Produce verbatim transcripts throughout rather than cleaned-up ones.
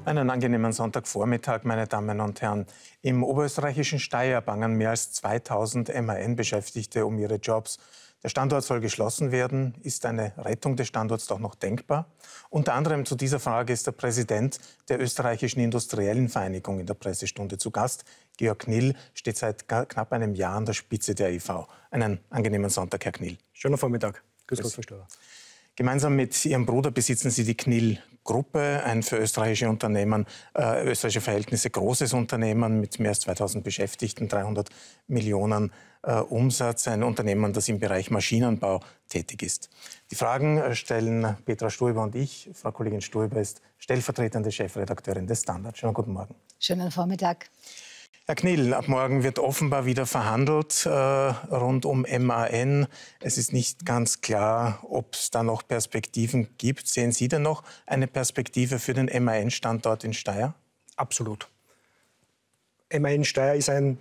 Einen angenehmen Sonntagvormittag, meine Damen und Herren. Im oberösterreichischen Steyr bangen mehr als zweitausend M A N-Beschäftigte um ihre Jobs. Der Standort soll geschlossen werden. Ist eine Rettung des Standorts doch noch denkbar? Unter anderem zu dieser Frage ist der Präsident der österreichischen Industriellen Vereinigung in der Pressestunde zu Gast. Georg Knill steht seit knapp einem Jahr an der Spitze der I V. Einen angenehmen Sonntag, Herr Knill. Schönen Vormittag. Grüß Gott, Frau Storer. Gemeinsam mit Ihrem Bruder besitzen Sie die Knill-Gruppe, ein für österreichische Unternehmen, äh, österreichische Verhältnisse großes Unternehmen mit mehr als zweitausend Beschäftigten, dreihundert Millionen äh, Umsatz, ein Unternehmen, das im Bereich Maschinenbau tätig ist. Die Fragen stellen Petra Stuiber und ich. Frau Kollegin Stuiber ist stellvertretende Chefredakteurin des Standard. Schönen guten Morgen. Schönen Vormittag. Herr Knill, ab morgen wird offenbar wieder verhandelt äh, rund um M A N. Es ist nicht ganz klar, ob es da noch Perspektiven gibt. Sehen Sie denn noch eine Perspektive für den M A N-Standort in Steyr? Absolut. M A N Steyr ist ein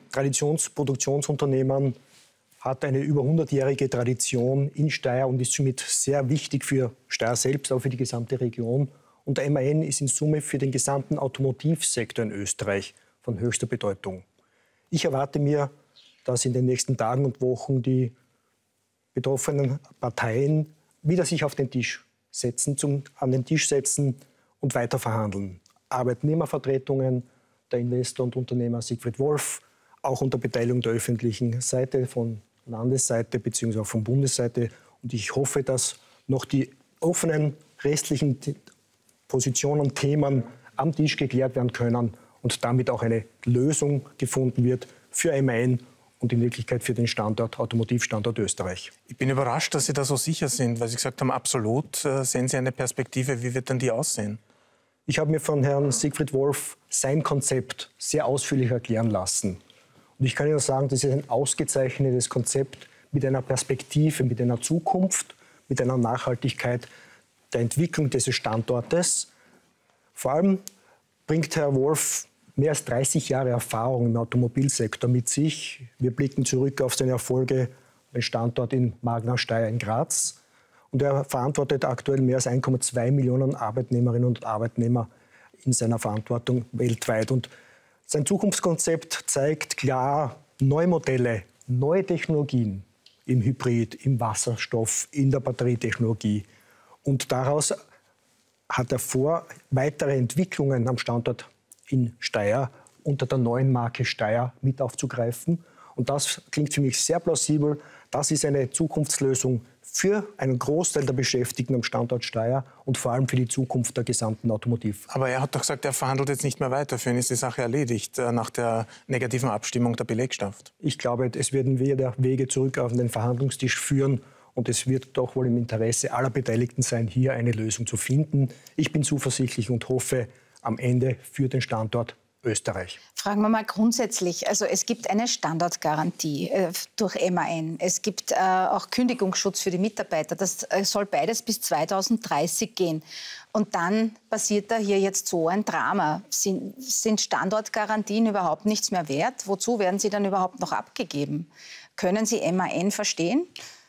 Traditionsproduktionsunternehmen, hat eine über hundertjährige Tradition in Steyr und ist somit sehr wichtig für Steyr selbst, auch für die gesamte Region. Und der M A N ist in Summe für den gesamten Automotivsektor in Österreich von höchster Bedeutung. Ich erwarte mir, dass in den nächsten Tagen und Wochen die betroffenen Parteien wieder sich auf den Tisch setzen, zum, an den Tisch setzen und weiter verhandeln. Arbeitnehmervertretungen, der Investor und Unternehmer Siegfried Wolf, auch unter Beteiligung der öffentlichen Seite, von Landesseite bzw. von Bundesseite. Und ich hoffe, dass noch die offenen restlichen Positionen, Themen am Tisch geklärt werden können und damit auch eine Lösung gefunden wird für M A N und in Wirklichkeit für den Standort, Automotivstandort Österreich. Ich bin überrascht, dass Sie da so sicher sind, weil Sie gesagt haben, absolut. Äh, sehen Sie eine Perspektive, wie wird denn die aussehen? Ich habe mir von Herrn Siegfried Wolf sein Konzept sehr ausführlich erklären lassen. Und ich kann Ihnen sagen, das ist ein ausgezeichnetes Konzept mit einer Perspektive, mit einer Zukunft, mit einer Nachhaltigkeit der Entwicklung dieses Standortes. Vor allem bringt Herr Wolf mehr als dreißig Jahre Erfahrung im Automobilsektor mit sich. Wir blicken zurück auf seine Erfolge, den Standort in Magna Steyr in Graz. Und er verantwortet aktuell mehr als eins Komma zwei Millionen Arbeitnehmerinnen und Arbeitnehmer in seiner Verantwortung weltweit. Und sein Zukunftskonzept zeigt klar neue Modelle, neue Technologien im Hybrid, im Wasserstoff, in der Batterietechnologie. Und daraus hat er vor, weitere Entwicklungen am Standort in Steyr unter der neuen Marke Steyr mit aufzugreifen. Und das klingt für mich sehr plausibel. Das ist eine Zukunftslösung für einen Großteil der Beschäftigten am Standort Steyr und vor allem für die Zukunft der gesamten Automotiv. Aber er hat doch gesagt, er verhandelt jetzt nicht mehr weiter. Für ihn ist die Sache erledigt nach der negativen Abstimmung der Belegschaft. Ich glaube, es werden wieder Wege zurück auf den Verhandlungstisch führen. Und es wird doch wohl im Interesse aller Beteiligten sein, hier eine Lösung zu finden. Ich bin zuversichtlich und hoffe am Ende für den Standort Österreich. Fragen wir mal grundsätzlich. Also es gibt eine Standortgarantie äh, durch M A N. Es gibt äh, auch Kündigungsschutz für die Mitarbeiter. Das äh, soll beides bis zweitausenddreißig gehen. Und dann passiert da hier jetzt so ein Drama. Sind, sind Standortgarantien überhaupt nichts mehr wert? Wozu werden sie dann überhaupt noch abgegeben? Können Sie M A N verstehen?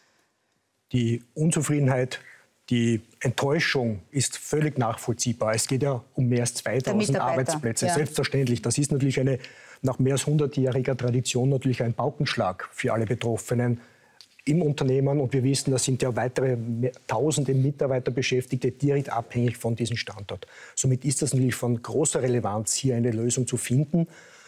Die Unzufriedenheit, die Enttäuschung ist völlig nachvollziehbar. Es geht ja um mehr als zweitausend Arbeitsplätze. Ja. Selbstverständlich. Das ist natürlich eine, nach mehr als hundertjähriger Tradition natürlich ein Paukenschlag für alle Betroffenen im Unternehmen. Und wir wissen, da sind ja weitere tausende Mitarbeiter Beschäftigte direkt abhängig von diesem Standort. Somit ist das natürlich von großer Relevanz, hier eine Lösung zu finden.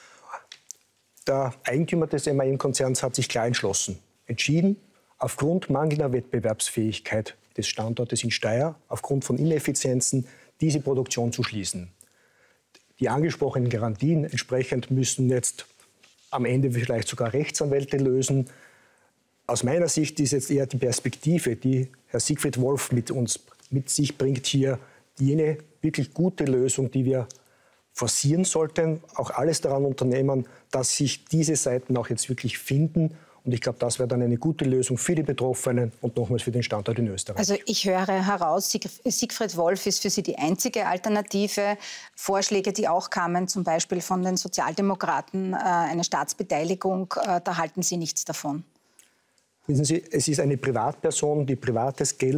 Der Eigentümer des M A N-Konzerns hat sich klar entschlossen, entschieden, aufgrund mangelnder Wettbewerbsfähigkeit des Standortes in Steyr, aufgrund von Ineffizienzen, diese Produktion zu schließen. Die angesprochenen Garantien entsprechend müssen jetzt am Ende vielleicht sogar Rechtsanwälte lösen. Aus meiner Sicht ist jetzt eher die Perspektive, die Herr Siegfried Wolf mit uns mit sich bringt, hier jene wirklich gute Lösung, die wir forcieren sollten, auch alles daran unternehmen, dass sich diese Seiten auch jetzt wirklich finden. Und ich glaube, das wäre dann eine gute Lösung für die Betroffenen und nochmals für den Standort in Österreich. Also ich höre heraus, Sieg Siegfried Wolf ist für Sie die einzige Alternative. Vorschläge, die auch kamen, zum Beispiel von den Sozialdemokraten, äh, eine Staatsbeteiligung, äh, da halten Sie nichts davon. Wissen Sie, es ist eine Privatperson, die privates Geld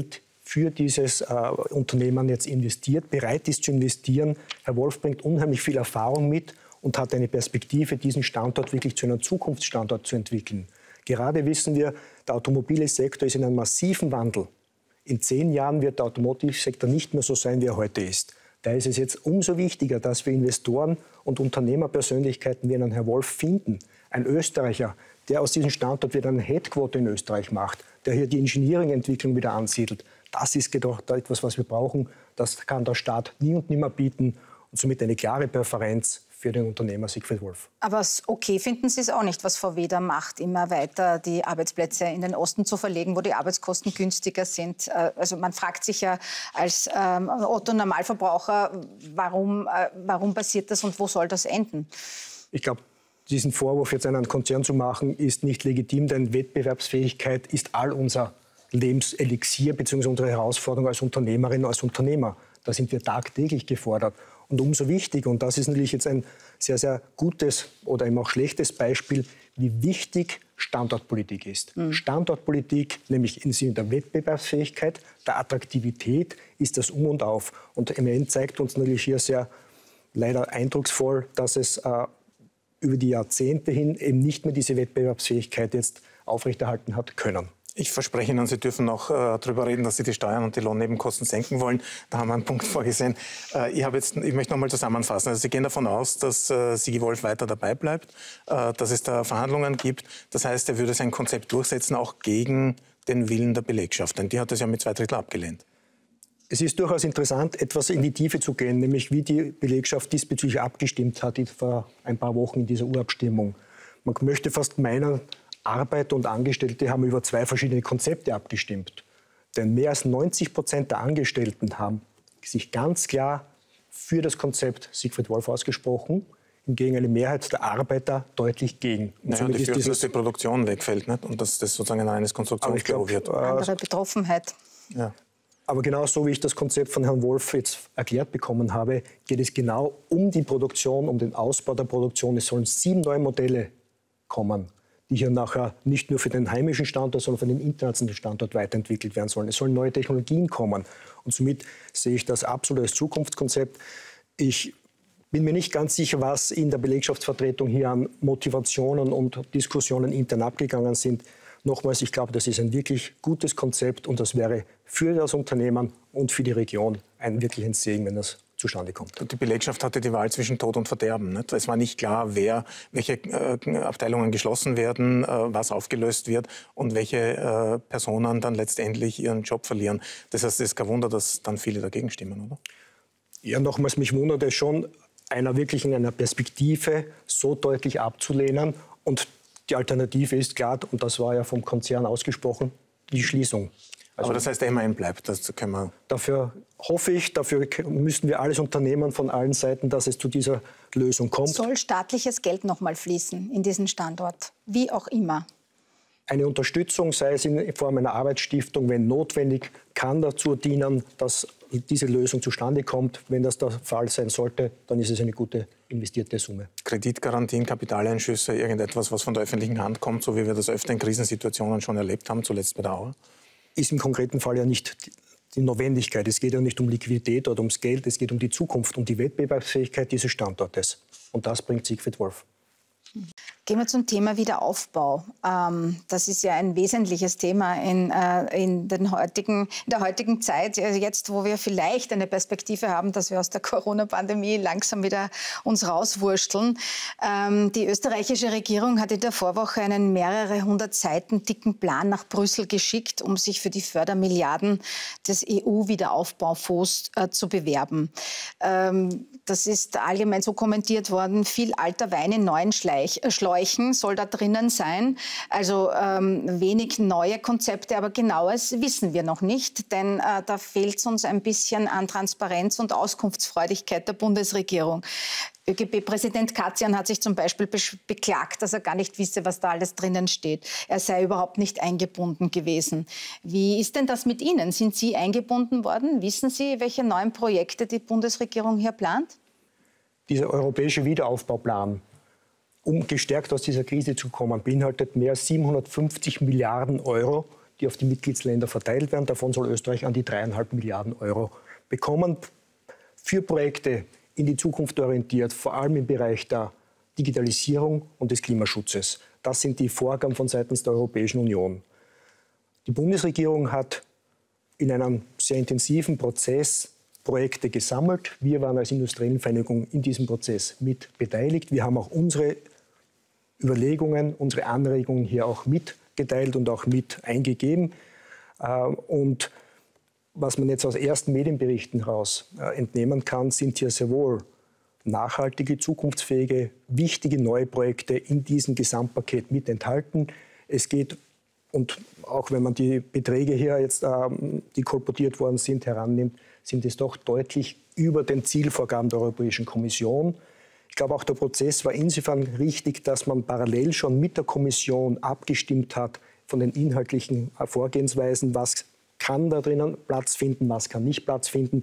für dieses äh, Unternehmen jetzt investiert, bereit ist zu investieren. Herr Wolf bringt unheimlich viel Erfahrung mit und hat eine Perspektive, diesen Standort wirklich zu einem Zukunftsstandort zu entwickeln. Gerade wissen wir, der automobile Sektor ist in einem massiven Wandel. In zehn Jahren wird der Automobilsektor nicht mehr so sein, wie er heute ist. Da ist es jetzt umso wichtiger, dass wir Investoren und Unternehmerpersönlichkeiten wie einen Herrn Wolf finden. Ein Österreicher, der aus diesem Standort wieder eine Headquarter in Österreich macht, der hier die Engineering-Entwicklung wieder ansiedelt. Das ist doch etwas, was wir brauchen. Das kann der Staat nie und nimmer bieten und somit eine klare Präferenz für den Unternehmer Siegfried Wolf. Aber okay finden Sie es auch nicht, was V W da macht, immer weiter die Arbeitsplätze in den Osten zu verlegen, wo die Arbeitskosten günstiger sind. Also man fragt sich ja als ähm, Otto-Normalverbraucher, warum, äh, warum passiert das und wo soll das enden? Ich glaube, diesen Vorwurf jetzt einen Konzern zu machen, ist nicht legitim, denn Wettbewerbsfähigkeit ist all unser Lebenselixier bzw. unsere Herausforderung als Unternehmerin, als Unternehmer. Da sind wir tagtäglich gefordert. Und umso wichtiger, und das ist natürlich jetzt ein sehr, sehr gutes oder eben auch schlechtes Beispiel, wie wichtig Standortpolitik ist. Mhm. Standortpolitik, nämlich im Sinne der Wettbewerbsfähigkeit, der Attraktivität, ist das Um und Auf. Und M A N zeigt uns natürlich hier sehr leider eindrucksvoll, dass es äh, über die Jahrzehnte hin eben nicht mehr diese Wettbewerbsfähigkeit jetzt aufrechterhalten hat können. Ich verspreche Ihnen, Sie dürfen noch äh, darüber reden, dass Sie die Steuern und die Lohnnebenkosten senken wollen. Da haben wir einen Punkt vorgesehen. Äh, ich, habe jetzt, ich möchte noch mal zusammenfassen. Also Sie gehen davon aus, dass äh, Sigi Wolf weiter dabei bleibt, äh, dass es da Verhandlungen gibt. Das heißt, er würde sein Konzept durchsetzen, auch gegen den Willen der Belegschaft. Denn die hat es ja mit zwei Drittel abgelehnt. Es ist durchaus interessant, etwas in die Tiefe zu gehen, nämlich wie die Belegschaft diesbezüglich abgestimmt hat vor ein paar Wochen in dieser Urabstimmung. Man möchte fast meinen, Arbeiter und Angestellte haben über zwei verschiedene Konzepte abgestimmt. Denn mehr als neunzig Prozent der Angestellten haben sich ganz klar für das Konzept Siegfried Wolf ausgesprochen, hingegen eine Mehrheit der Arbeiter deutlich gegen. Naja, die fürchten, dass die Produktion wegfällt, nicht? Und dass das sozusagen ein reines Konstruktionsbüro wird. Andere Betroffenheit. Ja. Aber genau so, wie ich das Konzept von Herrn Wolf jetzt erklärt bekommen habe, geht es genau um die Produktion, um den Ausbau der Produktion. Es sollen sieben neue Modelle kommen, die hier nachher nicht nur für den heimischen Standort, sondern für den internationalen Standort weiterentwickelt werden sollen. Es sollen neue Technologien kommen. Und somit sehe ich das absolut als Zukunftskonzept. Ich bin mir nicht ganz sicher, was in der Belegschaftsvertretung hier an Motivationen und Diskussionen intern abgegangen sind. Nochmals, ich glaube, das ist ein wirklich gutes Konzept und das wäre für das Unternehmen und für die Region ein wirklich ein Segen, wenn das zustande kommt. Die Belegschaft hatte die Wahl zwischen Tod und Verderben. Nicht? Es war nicht klar, wer, welche äh, Abteilungen geschlossen werden, äh, was aufgelöst wird und welche äh, Personen dann letztendlich ihren Job verlieren. Das heißt, es ist kein Wunder, dass dann viele dagegen stimmen, oder? Ja, nochmals, mich wundert es schon, einer wirklich in einer Perspektive so deutlich abzulehnen. Und die Alternative ist klar, und das war ja vom Konzern ausgesprochen, die Schließung. Also, aber das heißt, der M A N bleibt. Das können wir dafür hoffe ich, dafür müssen wir alles unternehmen von allen Seiten, dass es zu dieser Lösung kommt. Soll staatliches Geld noch mal fließen in diesen Standort, wie auch immer? Eine Unterstützung, sei es in Form einer Arbeitsstiftung, wenn notwendig, kann dazu dienen, dass diese Lösung zustande kommt. Wenn das der Fall sein sollte, dann ist es eine gute investierte Summe. Kreditgarantien, Kapitaleinschüsse, irgendetwas, was von der öffentlichen Hand kommt, so wie wir das öfter in Krisensituationen schon erlebt haben, zuletzt bei der Auer? Ist im konkreten Fall ja nicht die Notwendigkeit. Es geht ja nicht um Liquidität oder ums Geld, es geht um die Zukunft, um die Wettbewerbsfähigkeit dieses Standortes. Und das bringt Siegfried Wolf. Gehen wir zum Thema Wiederaufbau. Ähm, das ist ja ein wesentliches Thema in, äh, in, den heutigen, in der heutigen Zeit. Also jetzt, wo wir vielleicht eine Perspektive haben, dass wir aus der Corona-Pandemie langsam wieder uns rauswursteln. Ähm, die österreichische Regierung hat in der Vorwoche einen mehrere hundert Seiten dicken Plan nach Brüssel geschickt, um sich für die Fördermilliarden des E U-Wiederaufbaufonds äh, zu bewerben. Ähm, das ist allgemein so kommentiert worden. Viel alter Wein in neuen Schleich, äh, Schläuchen soll da drinnen sein. Also ähm, wenig neue Konzepte, aber genaues wissen wir noch nicht. Denn äh, da fehlt es uns ein bisschen an Transparenz und Auskunftsfreudigkeit der Bundesregierung. ÖGB-Präsident Katzian hat sich zum Beispiel beklagt, dass er gar nicht wisse, was da alles drinnen steht. Er sei überhaupt nicht eingebunden gewesen. Wie ist denn das mit Ihnen? Sind Sie eingebunden worden? Wissen Sie, welche neuen Projekte die Bundesregierung hier plant? Dieser europäische Wiederaufbauplan, um gestärkt aus dieser Krise zu kommen, beinhaltet mehr als siebenhundertfünfzig Milliarden Euro, die auf die Mitgliedsländer verteilt werden. Davon soll Österreich an die dreieinhalb Milliarden Euro bekommen. Für Projekte in die Zukunft orientiert, vor allem im Bereich der Digitalisierung und des Klimaschutzes. Das sind die Vorgaben von seitens der Europäischen Union. Die Bundesregierung hat in einem sehr intensiven Prozess Projekte gesammelt. Wir waren als Industriellenvereinigung in diesem Prozess mit beteiligt. Wir haben auch unsere Überlegungen, unsere Anregungen hier auch mitgeteilt und auch mit eingegeben. Und was man jetzt aus ersten Medienberichten heraus entnehmen kann, sind hier sehr wohl nachhaltige, zukunftsfähige, wichtige neue Projekte in diesem Gesamtpaket mit enthalten. Es geht, und auch wenn man die Beträge hier jetzt, die kolportiert worden sind, herannimmt, sind es doch deutlich über den Zielvorgaben der Europäischen Kommission. Ich glaube, auch der Prozess war insofern richtig, dass man parallel schon mit der Kommission abgestimmt hat von den inhaltlichen Vorgehensweisen, was kann da drinnen Platz finden, was kann nicht Platz finden.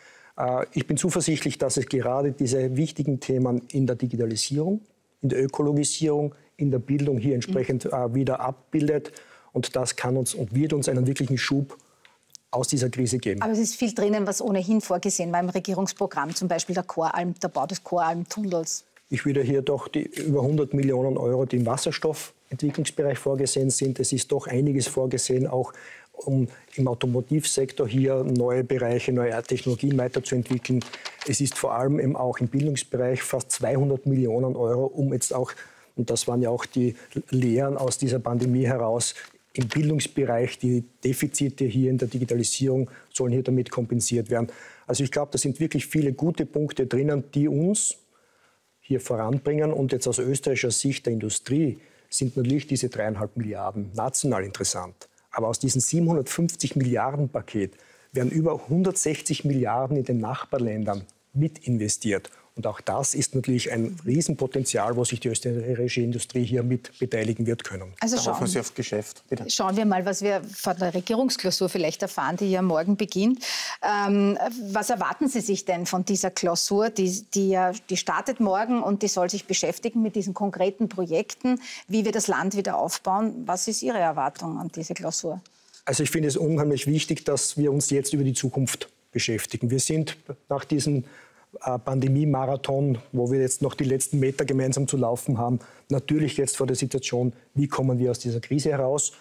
Ich bin zuversichtlich, dass es gerade diese wichtigen Themen in der Digitalisierung, in der Ökologisierung, in der Bildung hier entsprechend mhm. wieder abbildet. Und das kann uns und wird uns einen wirklichen Schub aus dieser Krise geben. Aber es ist viel drinnen, was ohnehin vorgesehen war im Regierungsprogramm, zum Beispiel der, Koralm, der Bau des Koralmtunnels. Ich würde hier doch die über hundert Millionen Euro, die im Wasserstoffentwicklungsbereich vorgesehen sind. Es ist doch einiges vorgesehen, auch um im Automotivsektor hier neue Bereiche, neue Technologien weiterzuentwickeln. Es ist vor allem eben auch im Bildungsbereich fast zweihundert Millionen Euro, um jetzt auch, und das waren ja auch die Lehren aus dieser Pandemie heraus, im Bildungsbereich, die Defizite hier in der Digitalisierung sollen hier damit kompensiert werden. Also ich glaube, da sind wirklich viele gute Punkte drinnen, die uns hier voranbringen. Und jetzt aus österreichischer Sicht der Industrie sind natürlich diese dreieinhalb Milliarden national interessant. Aber aus diesem siebenhundertfünfzig Milliarden Paket werden über hundertsechzig Milliarden in den Nachbarländern mit investiert. Und auch das ist natürlich ein Riesenpotenzial, wo sich die österreichische Industrie hier mit beteiligen wird können. Also schauen, hoffen Sie auf Geschäft. Bitte. Schauen wir mal, was wir von der Regierungsklausur vielleicht erfahren, die ja morgen beginnt. Ähm, was erwarten Sie sich denn von dieser Klausur? Die, die, ja, die startet morgen und die soll sich beschäftigen mit diesen konkreten Projekten, wie wir das Land wieder aufbauen. Was ist Ihre Erwartung an diese Klausur? Also ich finde es unheimlich wichtig, dass wir uns jetzt über die Zukunft beschäftigen. Wir sind nach diesem Pandemie-Marathon, wo wir jetzt noch die letzten Meter gemeinsam zu laufen haben, natürlich jetzt vor der Situation, wie kommen wir aus dieser Krise heraus,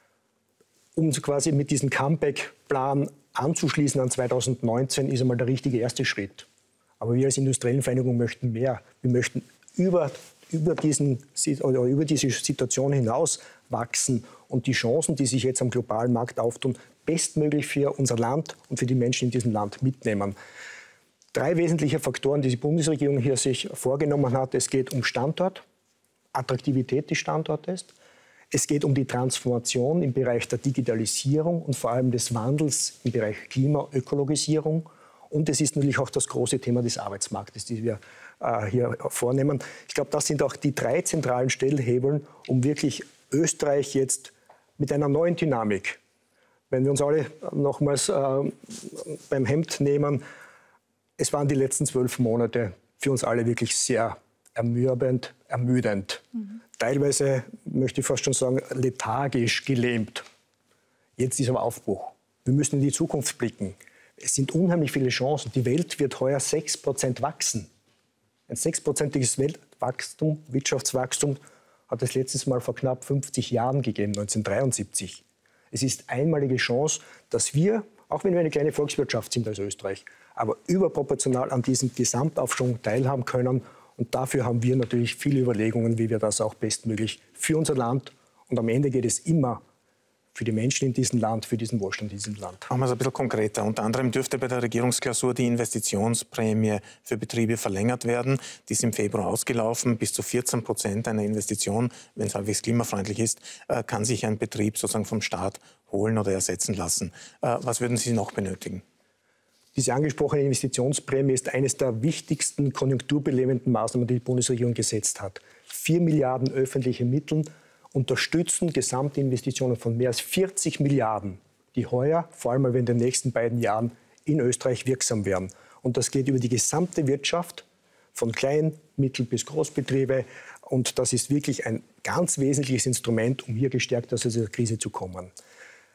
um quasi mit diesem Comeback-Plan anzuschließen an zweitausendneunzehn, ist einmal der richtige erste Schritt. Aber wir als Industriellenvereinigung möchten mehr. Wir möchten über, über, diesen, oder über diese Situation hinaus wachsen und die Chancen, die sich jetzt am globalen Markt auftun, bestmöglich für unser Land und für die Menschen in diesem Land mitnehmen. Drei wesentliche Faktoren, die die Bundesregierung hier sich vorgenommen hat. Es geht um Standort, Attraktivität des Standortes. Es geht um die Transformation im Bereich der Digitalisierung und vor allem des Wandels im Bereich Klima, Ökologisierung. Und es ist natürlich auch das große Thema des Arbeitsmarktes, das wir äh, hier vornehmen. Ich glaube, das sind auch die drei zentralen Stellhebeln, um wirklich Österreich jetzt mit einer neuen Dynamik, wenn wir uns alle nochmals äh, beim Hemd nehmen, es waren die letzten zwölf Monate für uns alle wirklich sehr ermüdend, ermüdend. Mhm. Teilweise, möchte ich fast schon sagen, lethargisch, gelähmt. Jetzt ist aber Aufbruch. Wir müssen in die Zukunft blicken. Es sind unheimlich viele Chancen. Die Welt wird heuer sechs Prozent wachsen. Ein sechsprozentiges Weltwachstum, Wirtschaftswachstum hat es letztes Mal vor knapp fünfzig Jahren gegeben, neunzehnhundertdreiundsiebzig. Es ist einmalige Chance, dass wir, auch wenn wir eine kleine Volkswirtschaft sind als Österreich, aber überproportional an diesem Gesamtaufschwung teilhaben können. Und dafür haben wir natürlich viele Überlegungen, wie wir das auch bestmöglich für unser Land, und am Ende geht es immer für die Menschen in diesem Land, für diesen Wohlstand in diesem Land. Machen wir es ein bisschen konkreter. Unter anderem dürfte bei der Regierungsklausur die Investitionsprämie für Betriebe verlängert werden. Die ist im Februar ausgelaufen. Bis zu vierzehn Prozent einer Investition, wenn es halbwegs klimafreundlich ist, kann sich ein Betrieb sozusagen vom Staat holen oder ersetzen lassen. Was würden Sie noch benötigen? Diese angesprochene Investitionsprämie ist eines der wichtigsten konjunkturbelebenden Maßnahmen, die die Bundesregierung gesetzt hat. Vier Milliarden öffentliche Mittel unterstützen gesamte Investitionen von mehr als vierzig Milliarden, die heuer, vor allem in den nächsten beiden Jahren, in Österreich wirksam werden. Und das geht über die gesamte Wirtschaft, von Klein-, Mittel- bis Großbetriebe. Und das ist wirklich ein ganz wesentliches Instrument, um hier gestärkt aus dieser Krise zu kommen.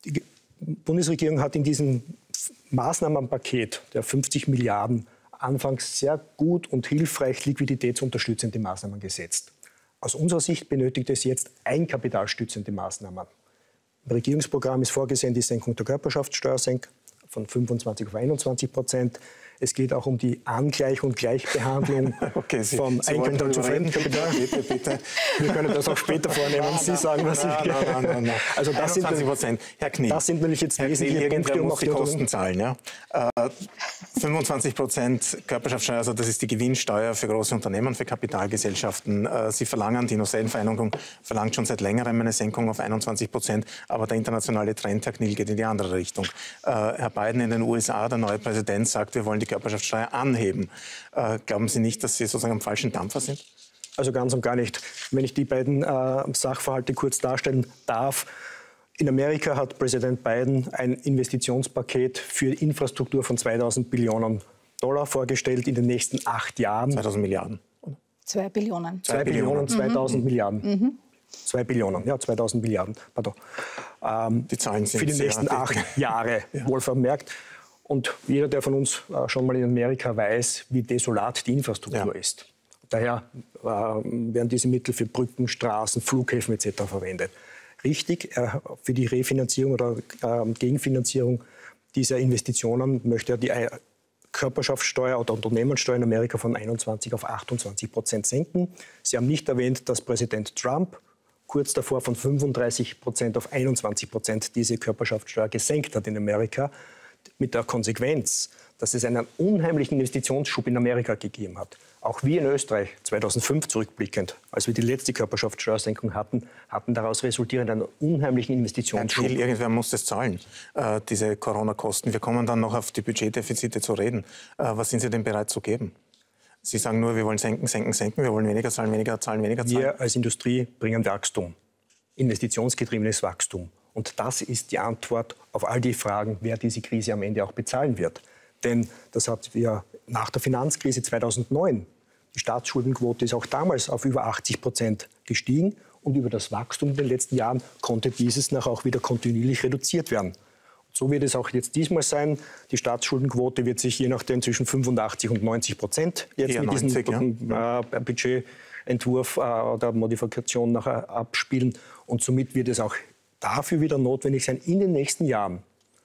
Die Bundesregierung hat in diesem Maßnahmenpaket der fünfzig Milliarden anfangs sehr gut und hilfreich liquiditätsunterstützende Maßnahmen gesetzt. Aus unserer Sicht benötigt es jetzt eigenkapitalstützende Maßnahmen. Im Regierungsprogramm ist vorgesehen die Senkung der Körperschaftssteuer von fünfundzwanzig auf einundzwanzig Prozent. Es geht auch um die Angleichung und Gleichbehandlung okay, Sie, vom Sie Eigenkapital zu Fremdkapital. Bitte, bitte. Wir können das auch später vornehmen. Nein, Sie sagen, was nein, ich... Nein, nein, nein, nein. Also das sind, Prozent. Herr Knie, das sind nämlich jetzt Herr wesentliche Knie, Punkte, um um auch die Kosten zahlen. Ja? Äh, fünfundzwanzig Prozent Körperschaftssteuer, also das ist die Gewinnsteuer für große Unternehmen, für Kapitalgesellschaften. Äh, Sie verlangen, die Industriellenvereinigung verlangt schon seit längerem eine Senkung auf einundzwanzig Prozent, aber der internationale Trend, Herr Knie, geht in die andere Richtung. Äh, Herr Biden in den U S A, der neue Präsident, sagt, wir wollen die Körperschaftssteuer anheben. Äh, glauben Sie nicht, dass Sie sozusagen am falschen Dampfer sind? Also ganz und gar nicht. Wenn ich die beiden äh, Sachverhalte kurz darstellen darf. In Amerika hat Präsident Biden ein Investitionspaket für Infrastruktur von zweitausend Billionen Dollar vorgestellt in den nächsten acht Jahren. zweitausend Milliarden. Zwei Billionen. Zwei Billionen, zweitausend mhm. Milliarden. Mhm. Zwei Billionen, ja, zweitausend Milliarden. Pardon. Ähm, die Zahlen sind für die nächsten acht Jahre, ja. Wohl vermerkt. Und jeder, der von uns äh, schon mal in Amerika weiß, wie desolat die Infrastruktur ja. ist. Daher äh, werden diese Mittel für Brücken, Straßen, Flughäfen et cetera verwendet. Richtig, äh, für die Refinanzierung oder äh, Gegenfinanzierung dieser Investitionen möchte er die äh, Körperschaftssteuer oder Unternehmenssteuer in Amerika von einundzwanzig auf achtundzwanzig Prozent senken. Sie haben nicht erwähnt, dass Präsident Trump kurz davor von fünfunddreißig Prozent auf einundzwanzig Prozent diese Körperschaftssteuer gesenkt hat in Amerika, mit der Konsequenz, dass es einen unheimlichen Investitionsschub in Amerika gegeben hat. Auch wir in Österreich, zweitausendfünf zurückblickend, als wir die letzte Körperschaftssteuersenkung hatten, hatten daraus resultierend einen unheimlichen Investitionsschub. Viel, irgendwer muss das zahlen, äh, diese Corona-Kosten. Wir kommen dann noch auf die Budgetdefizite zu reden. Äh, was sind Sie denn bereit zu geben? Sie sagen nur, wir wollen senken, senken, senken, wir wollen weniger zahlen, weniger zahlen, weniger zahlen. Wir als Industrie bringen Wachstum, investitionsgetriebenes Wachstum. Und das ist die Antwort auf all die Fragen, wer diese Krise am Ende auch bezahlen wird. Denn das hat wir nach der Finanzkrise zweitausendneun. Die Staatsschuldenquote ist auch damals auf über achtzig Prozent gestiegen. Und über das Wachstum in den letzten Jahren konnte dieses nachher auch wieder kontinuierlich reduziert werden. So wird es auch jetzt diesmal sein. Die Staatsschuldenquote wird sich je nachdem zwischen fünfundachtzig und neunzig Prozent jetzt Eher mit neunzig, diesem ja. äh, Budgetentwurf äh, oder Modifikation nachher abspielen. Und somit wird es auch dafür wieder notwendig sein, in den nächsten Jahren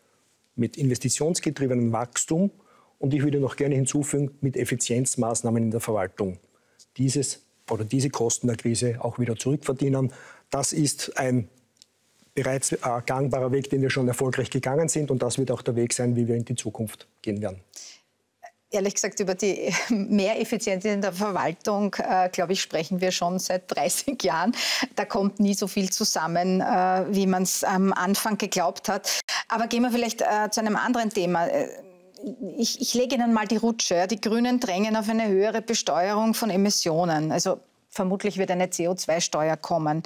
mit investitionsgetriebenem Wachstum und ich würde noch gerne hinzufügen, mit Effizienzmaßnahmen in der Verwaltung dieses oder diese Kosten der Krise auch wieder zurückverdienen. Das ist ein bereits äh, gangbarer Weg, den wir schon erfolgreich gegangen sind und das wird auch der Weg sein, wie wir in die Zukunft gehen werden. Ehrlich gesagt, über die Mehreffizienz in der Verwaltung, äh, glaube ich, sprechen wir schon seit dreißig Jahren. Da kommt nie so viel zusammen, äh, wie man es am Anfang geglaubt hat. Aber gehen wir vielleicht äh, zu einem anderen Thema. Ich, ich lege Ihnen mal die Rutsche. Ja. Die Grünen drängen auf eine höhere Besteuerung von Emissionen. Also vermutlich wird eine C O zwei Steuer kommen.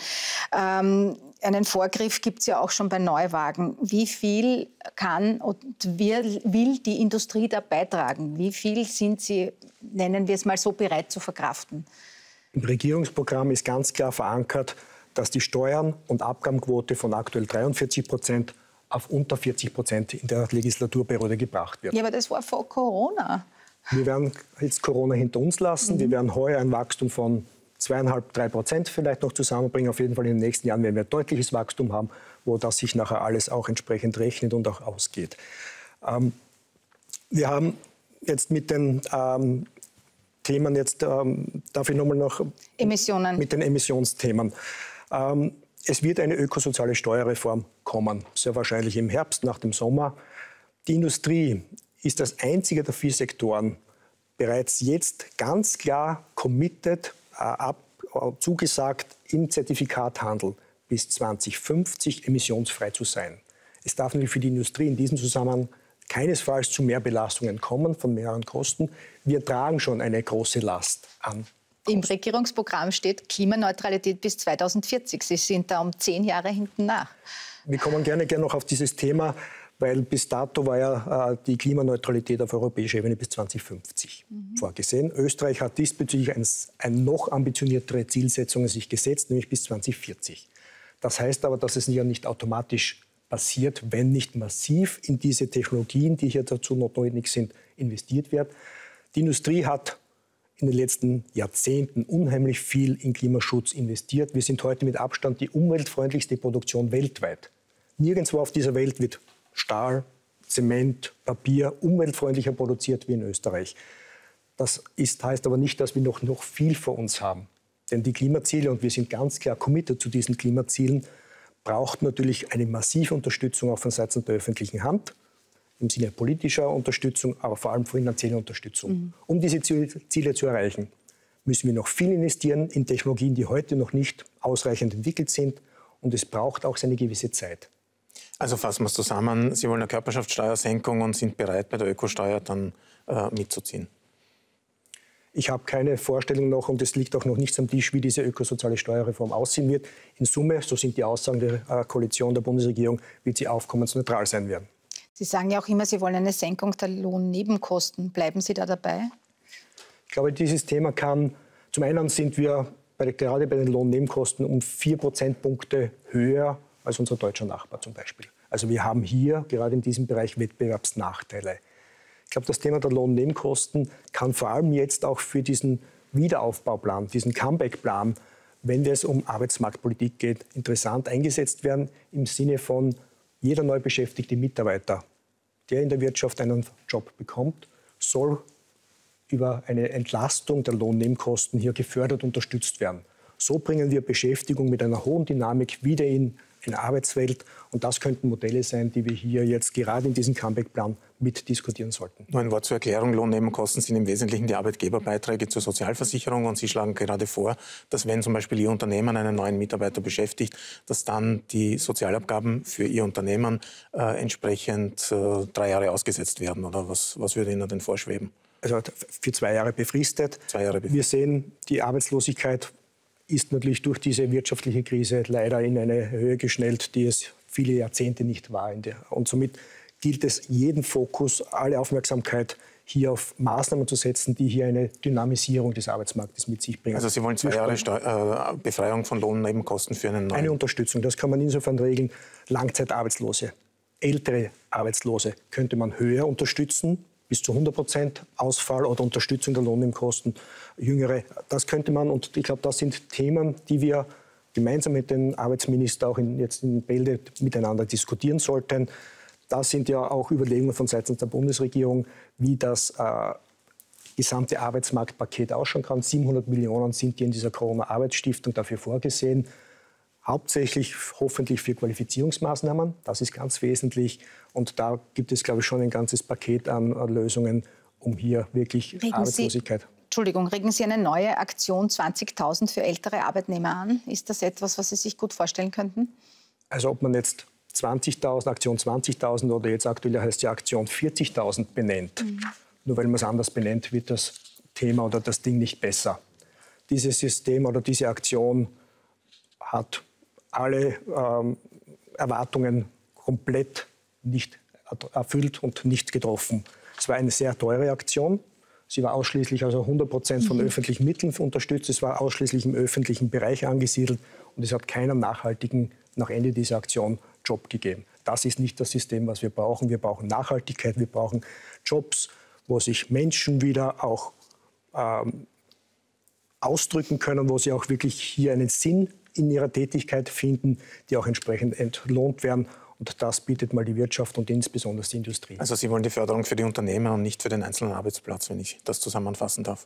Ähm, einen Vorgriff gibt es ja auch schon bei Neuwagen. Wie viel kann und will, will die Industrie da beitragen? Wie viel sind Sie, nennen wir es mal so, bereit zu verkraften? Im Regierungsprogramm ist ganz klar verankert, dass die Steuern- und Abgabenquote von aktuell dreiundvierzig Prozent auf unter vierzig Prozent in der Legislaturperiode gebracht wird. Ja, aber das war vor Corona. Wir werden jetzt Corona hinter uns lassen. Mhm. Wir werden heuer ein Wachstum von zweieinhalb, drei Prozent vielleicht noch zusammenbringen. Auf jeden Fall in den nächsten Jahren werden wir deutliches Wachstum haben, wo das sich nachher alles auch entsprechend rechnet und auch ausgeht. Ähm, wir haben jetzt mit den ähm, Themen, jetzt ähm, darf ich nochmal noch... Emissionen. Mit den Emissionsthemen. Ähm, es wird eine ökosoziale Steuerreform kommen, sehr wahrscheinlich im Herbst, nach dem Sommer. Die Industrie ist als einziger der vier Sektoren bereits jetzt ganz klar committed, Ab, zugesagt, im Zertifikathandel bis zweitausendfünfzig emissionsfrei zu sein. Es darf natürlich für die Industrie in diesem Zusammenhang keinesfalls zu Mehrbelastungen kommen, von mehreren Kosten. Wir tragen schon eine große Last an. Im Regierungsprogramm steht Klimaneutralität bis zweitausendvierzig. Sie sind da um zehn Jahre hinten nach. Wir kommen gerne, gerne noch auf dieses Thema, weil bis dato war ja äh, die Klimaneutralität auf europäischer Ebene bis zweitausendfünfzig mhm. vorgesehen. Österreich hat diesbezüglich ein, ein noch ambitioniertere Zielsetzung sich gesetzt, nämlich bis zweitausendvierzig. Das heißt aber, dass es ja nicht automatisch passiert, wenn nicht massiv in diese Technologien, die hier dazu notwendig sind, investiert wird. Die Industrie hat in den letzten Jahrzehnten unheimlich viel in Klimaschutz investiert. Wir sind heute mit Abstand die umweltfreundlichste Produktion weltweit. Nirgendwo auf dieser Welt wird Stahl, Zement, Papier umweltfreundlicher produziert wie in Österreich. Das ist, heißt aber nicht, dass wir noch, noch viel vor uns haben. Denn die Klimaziele, und wir sind ganz klar committed zu diesen Klimazielen, braucht natürlich eine massive Unterstützung auch von Seiten der öffentlichen Hand, im Sinne politischer Unterstützung, aber vor allem finanzieller Unterstützung. Mhm. Um diese Ziele zu erreichen, müssen wir noch viel investieren in Technologien, die heute noch nicht ausreichend entwickelt sind. Und es braucht auch seine gewisse Zeit. Also fassen wir es zusammen. Sie wollen eine Körperschaftssteuersenkung und sind bereit, bei der Ökosteuer dann äh, mitzuziehen. Ich habe keine Vorstellung noch, und es liegt auch noch nichts am Tisch, wie diese ökosoziale Steuerreform aussehen wird. In Summe, so sind die Aussagen der äh, Koalition der Bundesregierung, wird sie aufkommensneutral sein werden. Sie sagen ja auch immer, Sie wollen eine Senkung der Lohnnebenkosten. Bleiben Sie da dabei? Ich glaube, dieses Thema kann, zum einen sind wir bei, gerade bei den Lohnnebenkosten um vier Prozentpunkte höher als unser deutscher Nachbar zum Beispiel. Also wir haben hier gerade in diesem Bereich Wettbewerbsnachteile. Ich glaube, das Thema der Lohnnebenkosten kann vor allem jetzt auch für diesen Wiederaufbauplan, diesen Comeback-Plan, wenn es um Arbeitsmarktpolitik geht, interessant eingesetzt werden im Sinne von jeder neu beschäftigte Mitarbeiter, der in der Wirtschaft einen Job bekommt, soll über eine Entlastung der Lohnnebenkosten hier gefördert und unterstützt werden. So bringen wir Beschäftigung mit einer hohen Dynamik wieder in eine Arbeitswelt. Und das könnten Modelle sein, die wir hier jetzt gerade in diesem Comeback-Plan mitdiskutieren sollten. Nur ein Wort zur Erklärung. Lohnnebenkosten sind im Wesentlichen die Arbeitgeberbeiträge zur Sozialversicherung. Und Sie schlagen gerade vor, dass wenn zum Beispiel Ihr Unternehmen einen neuen Mitarbeiter beschäftigt, dass dann die Sozialabgaben für Ihr Unternehmen äh, entsprechend äh, drei Jahre ausgesetzt werden. Oder was, was würde Ihnen denn vorschweben? Also für zwei Jahre befristet. Zwei Jahre befristet. Wir sehen, die Arbeitslosigkeit ist natürlich durch diese wirtschaftliche Krise leider in eine Höhe geschnellt, die es viele Jahrzehnte nicht war. Und somit gilt es, jeden Fokus, alle Aufmerksamkeit hier auf Maßnahmen zu setzen, die hier eine Dynamisierung des Arbeitsmarktes mit sich bringen. Also Sie wollen zwei Jahre Steu- äh, Befreiung von Lohnnebenkosten für einen neuen? Eine Unterstützung, das kann man insofern regeln. Langzeitarbeitslose, ältere Arbeitslose könnte man höher unterstützen, bis zu hundert Prozent Ausfall oder Unterstützung der Lohnnebenkosten. Jüngere, das könnte man, und ich glaube, das sind Themen, die wir gemeinsam mit den Arbeitsministern auch in, jetzt in Bälde miteinander diskutieren sollten. Das sind ja auch Überlegungen von Seiten der Bundesregierung, wie das äh, gesamte Arbeitsmarktpaket ausschauen kann. siebenhundert Millionen sind hier in dieser Corona-Arbeitsstiftung dafür vorgesehen. Hauptsächlich hoffentlich für Qualifizierungsmaßnahmen, das ist ganz wesentlich. Und da gibt es, glaube ich, schon ein ganzes Paket an Lösungen, um hier wirklich regen Arbeitslosigkeit... Sie, Entschuldigung, regen Sie eine neue Aktion zwanzigtausend für ältere Arbeitnehmer an? Ist das etwas, was Sie sich gut vorstellen könnten? Also ob man jetzt zwanzigtausend, Aktion zwanzigtausend oder jetzt aktuell heißt die Aktion vierzigtausend benennt, mhm. nur weil man es anders benennt, wird das Thema oder das Ding nicht besser. Dieses System oder diese Aktion hat alle ähm, Erwartungen komplett nicht erfüllt und nicht getroffen. Es war eine sehr teure Aktion. Sie war ausschließlich, also hundert Prozent von mhm. öffentlichen Mitteln unterstützt. Es war ausschließlich im öffentlichen Bereich angesiedelt. Und es hat keinen nachhaltigen, nach Ende dieser Aktion, Job gegeben. Das ist nicht das System, was wir brauchen. Wir brauchen Nachhaltigkeit, wir brauchen Jobs, wo sich Menschen wieder auch ähm, ausdrücken können, wo sie auch wirklich hier einen Sinn in ihrer Tätigkeit finden, die auch entsprechend entlohnt werden. Und das bietet mal die Wirtschaft und insbesondere die Industrie. Also Sie wollen die Förderung für die Unternehmen und nicht für den einzelnen Arbeitsplatz, wenn ich das zusammenfassen darf?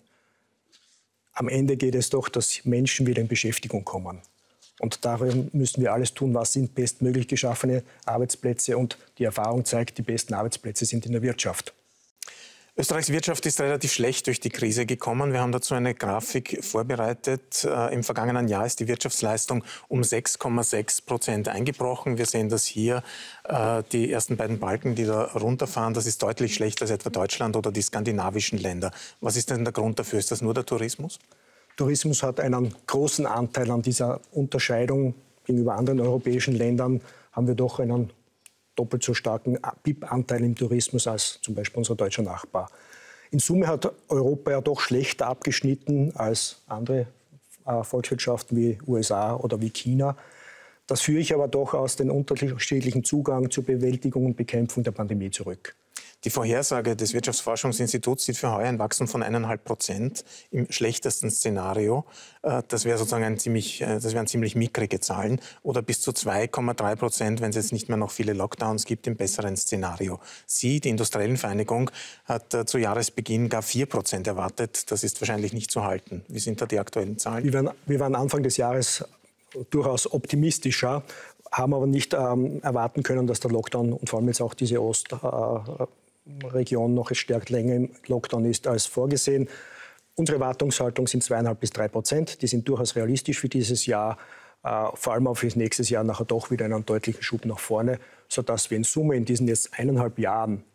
Am Ende geht es doch, dass Menschen wieder in Beschäftigung kommen. Und darin müssen wir alles tun, was sind bestmöglich geschaffene Arbeitsplätze. Und die Erfahrung zeigt, die besten Arbeitsplätze sind in der Wirtschaft. Österreichs Wirtschaft ist relativ schlecht durch die Krise gekommen. Wir haben dazu eine Grafik vorbereitet. Äh, Im vergangenen Jahr ist die Wirtschaftsleistung um sechs Komma sechs Prozent eingebrochen. Wir sehen das hier, äh, die ersten beiden Balken, die da runterfahren. Das ist deutlich schlechter als etwa Deutschland oder die skandinavischen Länder. Was ist denn der Grund dafür? Ist das nur der Tourismus? Tourismus hat einen großen Anteil an dieser Unterscheidung. Gegenüber anderen europäischen Ländern haben wir doch einen doppelt so starken B I P-Anteil im Tourismus als zum Beispiel unser deutscher Nachbar. In Summe hat Europa ja doch schlechter abgeschnitten als andere äh, Volkswirtschaften wie U S A oder wie China. Das führe ich aber doch aus dem unterschiedlichen Zugang zur Bewältigung und Bekämpfung der Pandemie zurück. Die Vorhersage des Wirtschaftsforschungsinstituts sieht für heuer ein Wachstum von eineinhalb Prozent im schlechtesten Szenario. Das wäre sozusagen ein ziemlich, das wären ziemlich mickrige Zahlen. Oder bis zu zwei Komma drei Prozent, wenn es jetzt nicht mehr noch viele Lockdowns gibt, im besseren Szenario. Sie, die Industriellenvereinigung, hat zu Jahresbeginn gar vier Prozent erwartet. Das ist wahrscheinlich nicht zu halten. Wie sind da die aktuellen Zahlen? Wir waren, wir waren Anfang des Jahres durchaus optimistischer, haben aber nicht ähm, erwarten können, dass der Lockdown und vor allem jetzt auch diese Ost äh, Region noch stärker länger im Lockdown ist als vorgesehen. Unsere Erwartungshaltung sind zweieinhalb bis drei Prozent. Die sind durchaus realistisch für dieses Jahr, äh, vor allem auch für das nächste Jahr nachher doch wieder einen deutlichen Schub nach vorne, sodass wir in Summe in diesen jetzt eineinhalb Jahren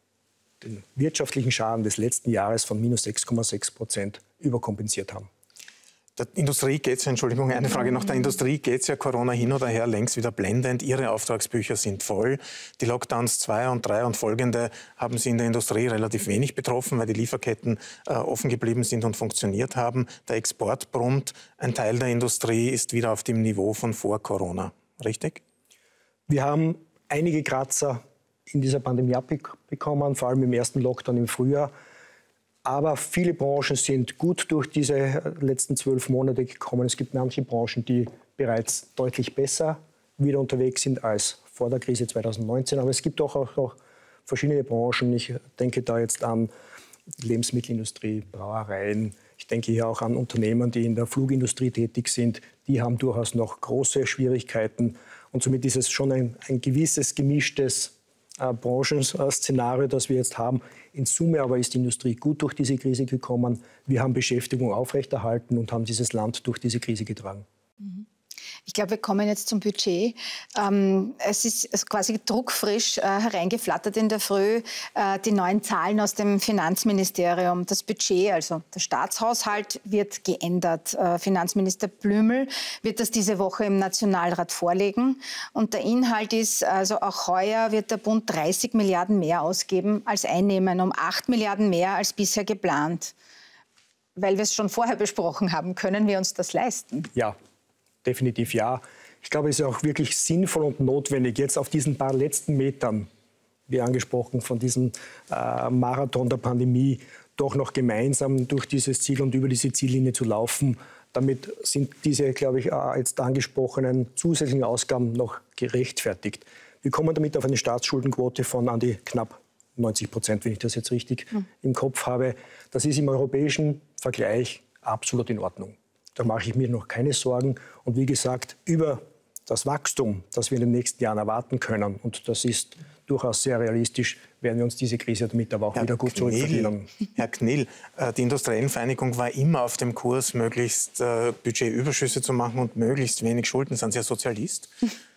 den wirtschaftlichen Schaden des letzten Jahres von minus sechs Komma sechs Prozent überkompensiert haben. Der Industrie geht es ja, Entschuldigung, eine Frage noch. Der Industrie geht es ja Corona hin oder her längst wieder blendend. Ihre Auftragsbücher sind voll. Die Lockdowns zwei und drei und folgende haben Sie in der Industrie relativ wenig betroffen, weil die Lieferketten äh, offen geblieben sind und funktioniert haben. Der Export brummt. Ein Teil der Industrie ist wieder auf dem Niveau von vor Corona. Richtig? Wir haben einige Kratzer in dieser Pandemie abbekommen, vor allem im ersten Lockdown im Frühjahr. Aber viele Branchen sind gut durch diese letzten zwölf Monate gekommen. Es gibt manche Branchen, die bereits deutlich besser wieder unterwegs sind als vor der Krise zweitausendneunzehn. Aber es gibt auch, auch, auch verschiedene Branchen. Ich denke da jetzt an Lebensmittelindustrie, Brauereien. Ich denke hier auch an Unternehmen, die in der Flugindustrie tätig sind. Die haben durchaus noch große Schwierigkeiten. Und somit ist es schon ein, ein gewisses gemischtes Äh, Branchenszenario, das wir jetzt haben. In Summe aber ist die Industrie gut durch diese Krise gekommen. Wir haben Beschäftigung aufrechterhalten und haben dieses Land durch diese Krise getragen. Ich glaube, wir kommen jetzt zum Budget. Ähm, es ist quasi druckfrisch äh, hereingeflattert in der Früh äh, die neuen Zahlen aus dem Finanzministerium. Das Budget, also der Staatshaushalt, wird geändert. Äh, Finanzminister Blümel wird das diese Woche im Nationalrat vorlegen. Und der Inhalt ist, also auch heuer wird der Bund dreißig Milliarden mehr ausgeben als einnehmen, um acht Milliarden mehr als bisher geplant. Weil wir es schon vorher besprochen haben, können wir uns das leisten? Ja. Definitiv ja. Ich glaube, es ist auch wirklich sinnvoll und notwendig, jetzt auf diesen paar letzten Metern, wie angesprochen, von diesem äh, Marathon der Pandemie, doch noch gemeinsam durch dieses Ziel und über diese Ziellinie zu laufen. Damit sind diese, glaube ich, äh, jetzt angesprochenen zusätzlichen Ausgaben noch gerechtfertigt. Wir kommen damit auf eine Staatsschuldenquote von an die knapp neunzig Prozent, wenn ich das jetzt richtig mhm. im Kopf habe. Das ist im europäischen Vergleich absolut in Ordnung. Da mache ich mir noch keine Sorgen. Und wie gesagt, über das Wachstum, das wir in den nächsten Jahren erwarten können, und das ist durchaus sehr realistisch, werden wir uns diese Krise damit aber auch Herr wieder gut zurückverdienen. Herr Knill, die Industriellenvereinigung war immer auf dem Kurs, möglichst äh, Budgetüberschüsse zu machen und möglichst wenig Schulden. Sind Sie ein Sozialist?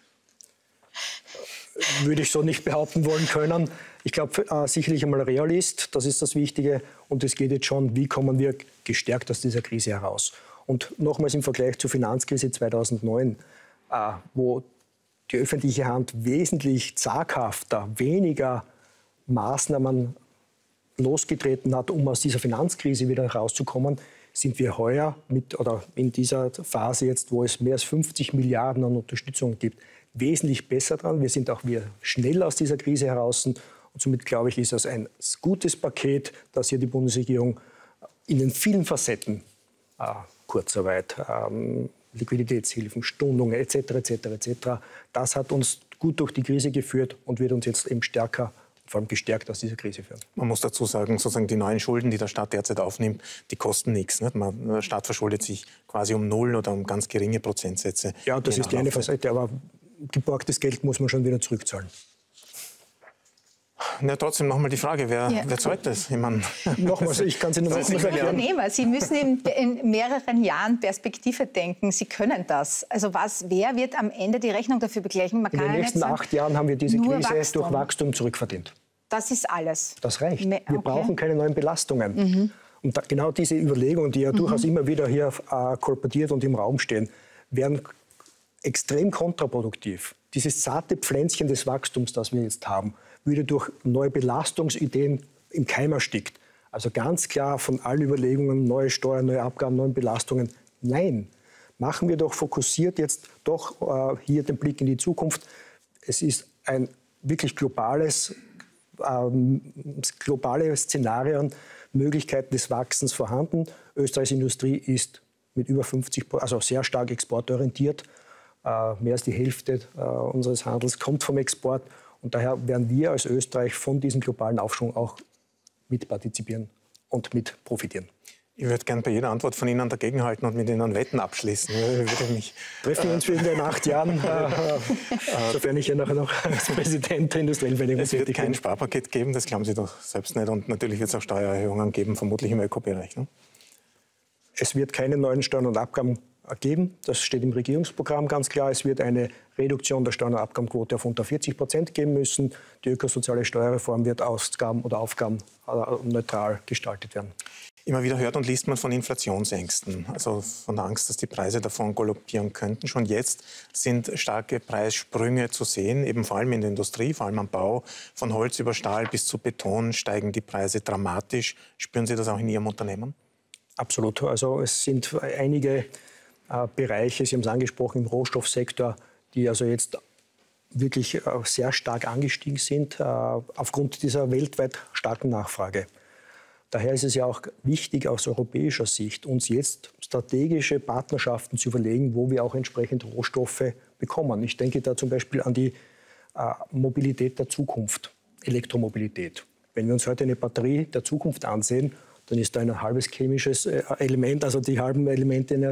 Würde ich so nicht behaupten wollen können. Ich glaube, äh, sicherlich einmal Realist, das ist das Wichtige. Und es geht jetzt schon, wie kommen wir gestärkt aus dieser Krise heraus. Und nochmals im Vergleich zur Finanzkrise zweitausendneun, äh, wo die öffentliche Hand wesentlich zaghafter, weniger Maßnahmen losgetreten hat, um aus dieser Finanzkrise wieder herauszukommen, sind wir heuer mit, oder in dieser Phase jetzt, wo es mehr als fünfzig Milliarden an Unterstützung gibt, wesentlich besser dran. Wir sind auch wieder schnell aus dieser Krise heraus. Und somit, glaube ich, ist das ein gutes Paket, das hier die Bundesregierung in den vielen Facetten äh, Kurzarbeit, ähm, Liquiditätshilfen, Stundungen et cetera et cetera et cetera. Das hat uns gut durch die Krise geführt und wird uns jetzt eben stärker, vor allem gestärkt aus dieser Krise führen. Man muss dazu sagen, sozusagen die neuen Schulden, die der Staat derzeit aufnimmt, die kosten nichts. Nicht? Man, der Staat verschuldet sich quasi um null oder um ganz geringe Prozentsätze. Ja, das ist die eine Facette, aber geborgtes Geld muss man schon wieder zurückzahlen. Ja, trotzdem noch mal die Frage, wer, ja. wer zahlt das? Ich meine, Nochmals, ich kann Sie nur Sie sind Unternehmer. Sie müssen in, in mehreren Jahren Perspektive denken. Sie können das. Also was, wer wird am Ende die Rechnung dafür begleichen? Man in den nächsten sagen, acht Jahren haben wir diese Krise Wachstum. durch Wachstum zurückverdient. Das ist alles? Das reicht. Wir okay. brauchen keine neuen Belastungen. Mhm. Und da, genau diese Überlegungen, die ja mhm. durchaus immer wieder hier äh, kolportiert und im Raum stehen, werden extrem kontraproduktiv. Dieses zarte Pflänzchen des Wachstums, das wir jetzt haben, würde durch neue Belastungsideen im Keim erstickt. Also ganz klar von allen Überlegungen, neue Steuern, neue Abgaben, neue Belastungen, nein. machen wir doch fokussiert jetzt doch äh, hier den Blick in die Zukunft. Es ist ein wirklich globales, ähm, globale Szenarien, Möglichkeiten des Wachsens vorhanden. Österreichs Industrie ist mit über fünfzig Prozent, also sehr stark exportorientiert. Äh, mehr als die Hälfte äh, unseres Handels kommt vom Export. Und daher werden wir als Österreich von diesem globalen Aufschwung auch mitpartizipieren und mit profitieren. Ich würde gerne bei jeder Antwort von Ihnen dagegenhalten und mit Ihnen Wetten abschließen. Würde mich, treffen wir uns wieder in acht Jahren, äh, sofern ich ja nachher noch als Präsident der Industriellen Vereinigung tätig bin. Es wird kein Sparpaket geben, das glauben Sie doch selbst nicht. Und natürlich wird es auch Steuererhöhungen geben, vermutlich im Ökobereich. Ne? Es wird keine neuen Steuern und Abgaben geben. Das steht im Regierungsprogramm ganz klar. Es wird eine Reduktion der Steuern- und Abgabenquote auf unter vierzig Prozent geben müssen. Die ökosoziale Steuerreform wird Ausgaben oder Aufgaben neutral gestaltet werden. Immer wieder hört und liest man von Inflationsängsten, also von der Angst, dass die Preise davon galoppieren könnten. Schon jetzt sind starke Preissprünge zu sehen, eben vor allem in der Industrie, vor allem am Bau. Von Holz über Stahl bis zu Beton steigen die Preise dramatisch. Spüren Sie das auch in Ihrem Unternehmen? Absolut. Also es sind einige äh, Bereiche, Sie haben es angesprochen, im Rohstoffsektor, die also jetzt wirklich äh, sehr stark angestiegen sind, äh, aufgrund dieser weltweit starken Nachfrage. Daher ist es ja auch wichtig, aus europäischer Sicht, uns jetzt strategische Partnerschaften zu überlegen, wo wir auch entsprechend Rohstoffe bekommen. Ich denke da zum Beispiel an die äh, Mobilität der Zukunft, Elektromobilität. Wenn wir uns heute eine Batterie der Zukunft ansehen, dann ist da ein halbes chemisches äh, Element, also die halben Elemente äh,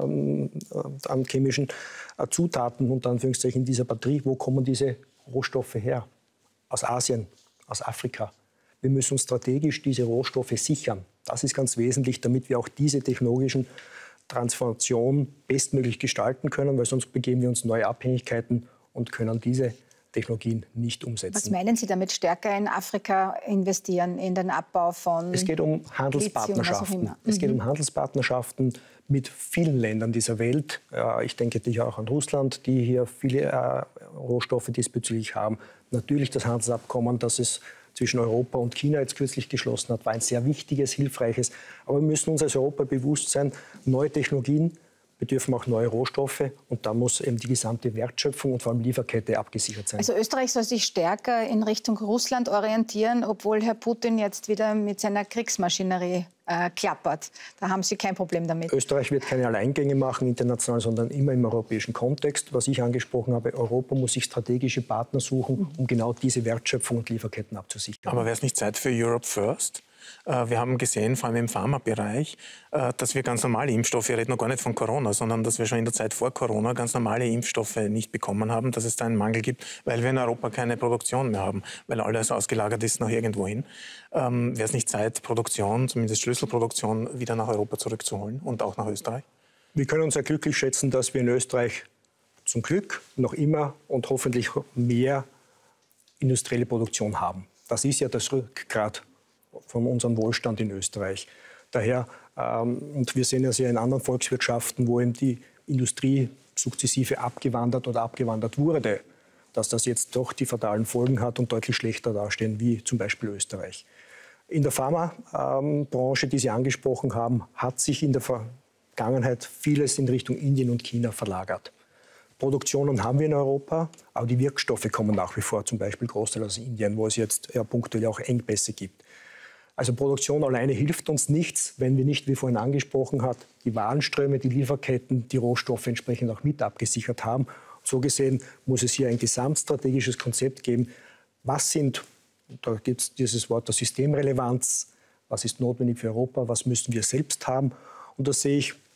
äh, an chemischen äh, Zutaten, unter Anführungszeichen, in dieser Batterie. Wo kommen diese Rohstoffe her? Aus Asien, aus Afrika. Wir müssen strategisch diese Rohstoffe sichern. Das ist ganz wesentlich, damit wir auch diese technologischen Transformationen bestmöglich gestalten können, weil sonst begeben wir uns in neue Abhängigkeiten und können diese Technologien nicht umsetzen. Was meinen Sie damit, stärker in Afrika investieren, in den Abbau von Es geht um Handelspartnerschaften. Lithium, es geht mhm. um Handelspartnerschaften mit vielen Ländern dieser Welt. Ich denke natürlich auch an Russland, die hier viele Rohstoffe diesbezüglich haben. Natürlich das Handelsabkommen, das es zwischen Europa und China jetzt kürzlich geschlossen hat, war ein sehr wichtiges, hilfreiches. Aber wir müssen uns als Europa bewusst sein, neue Technologien bedürfen auch neue Rohstoffe. Und da muss eben die gesamte Wertschöpfung und vor allem Lieferkette abgesichert sein. Also Österreich soll sich stärker in Richtung Russland orientieren, obwohl Herr Putin jetzt wieder mit seiner Kriegsmaschinerie äh, klappert. Da haben Sie kein Problem damit. Österreich wird keine Alleingänge machen international, sondern immer im europäischen Kontext. Was ich angesprochen habe, Europa muss sich strategische Partner suchen, um genau diese Wertschöpfung und Lieferketten abzusichern. Aber wäre es nicht Zeit für Europe First? Wir haben gesehen, vor allem im Pharmabereich, dass wir ganz normale Impfstoffe, ich rede noch gar nicht von Corona, sondern dass wir schon in der Zeit vor Corona ganz normale Impfstoffe nicht bekommen haben, dass es da einen Mangel gibt, weil wir in Europa keine Produktion mehr haben, weil alles ausgelagert ist nach irgendwo hin. Ähm, wäre es nicht Zeit, Produktion, zumindest Schlüsselproduktion, wieder nach Europa zurückzuholen und auch nach Österreich? Wir können uns ja glücklich schätzen, dass wir in Österreich zum Glück noch immer und hoffentlich mehr industrielle Produktion haben. Das ist ja das Rückgrat von unserem Wohlstand in Österreich. Daher, ähm, und wir sehen das ja in anderen Volkswirtschaften, wo eben die Industrie sukzessive abgewandert oder abgewandert wurde, dass das jetzt doch die fatalen Folgen hat und deutlich schlechter dastehen, wie zum Beispiel Österreich. In der Pharmabranche, die Sie angesprochen haben, hat sich in der Vergangenheit vieles in Richtung Indien und China verlagert. Produktionen haben wir in Europa, aber die Wirkstoffe kommen nach wie vor, zum Beispiel Großteil aus Indien, wo es jetzt ja, punktuell auch Engpässe gibt. Also Produktion alleine hilft uns nichts, wenn wir nicht, wie vorhin angesprochen hat, die Warenströme, die Lieferketten, die Rohstoffe entsprechend auch mit abgesichert haben. So gesehen muss es hier ein gesamtstrategisches Konzept geben. Was sind, da gibt es dieses Wort der Systemrelevanz, was ist notwendig für Europa, was müssen wir selbst haben? Und das sehe ich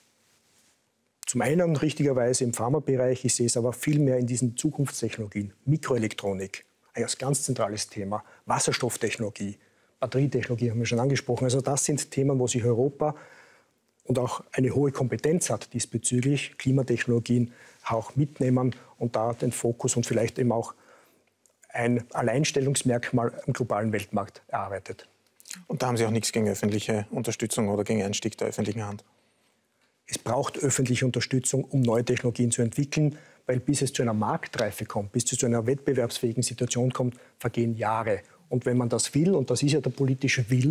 zum einen richtigerweise im Pharmabereich, ich sehe es aber viel mehr in diesen Zukunftstechnologien, Mikroelektronik, ein ganz zentrales Thema, Wasserstofftechnologie, Batterietechnologie haben wir schon angesprochen. Also das sind Themen, wo sich Europa und auch eine hohe Kompetenz hat diesbezüglich, Klimatechnologien auch mitnehmen und da den Fokus und vielleicht eben auch ein Alleinstellungsmerkmal im globalen Weltmarkt erarbeitet. Und da haben Sie auch nichts gegen öffentliche Unterstützung oder gegen Einstieg der öffentlichen Hand? Es braucht öffentliche Unterstützung, um neue Technologien zu entwickeln, weil bis es zu einer Marktreife kommt, bis es zu einer wettbewerbsfähigen Situation kommt, vergehen Jahre. Und wenn man das will, und das ist ja der politische Willen,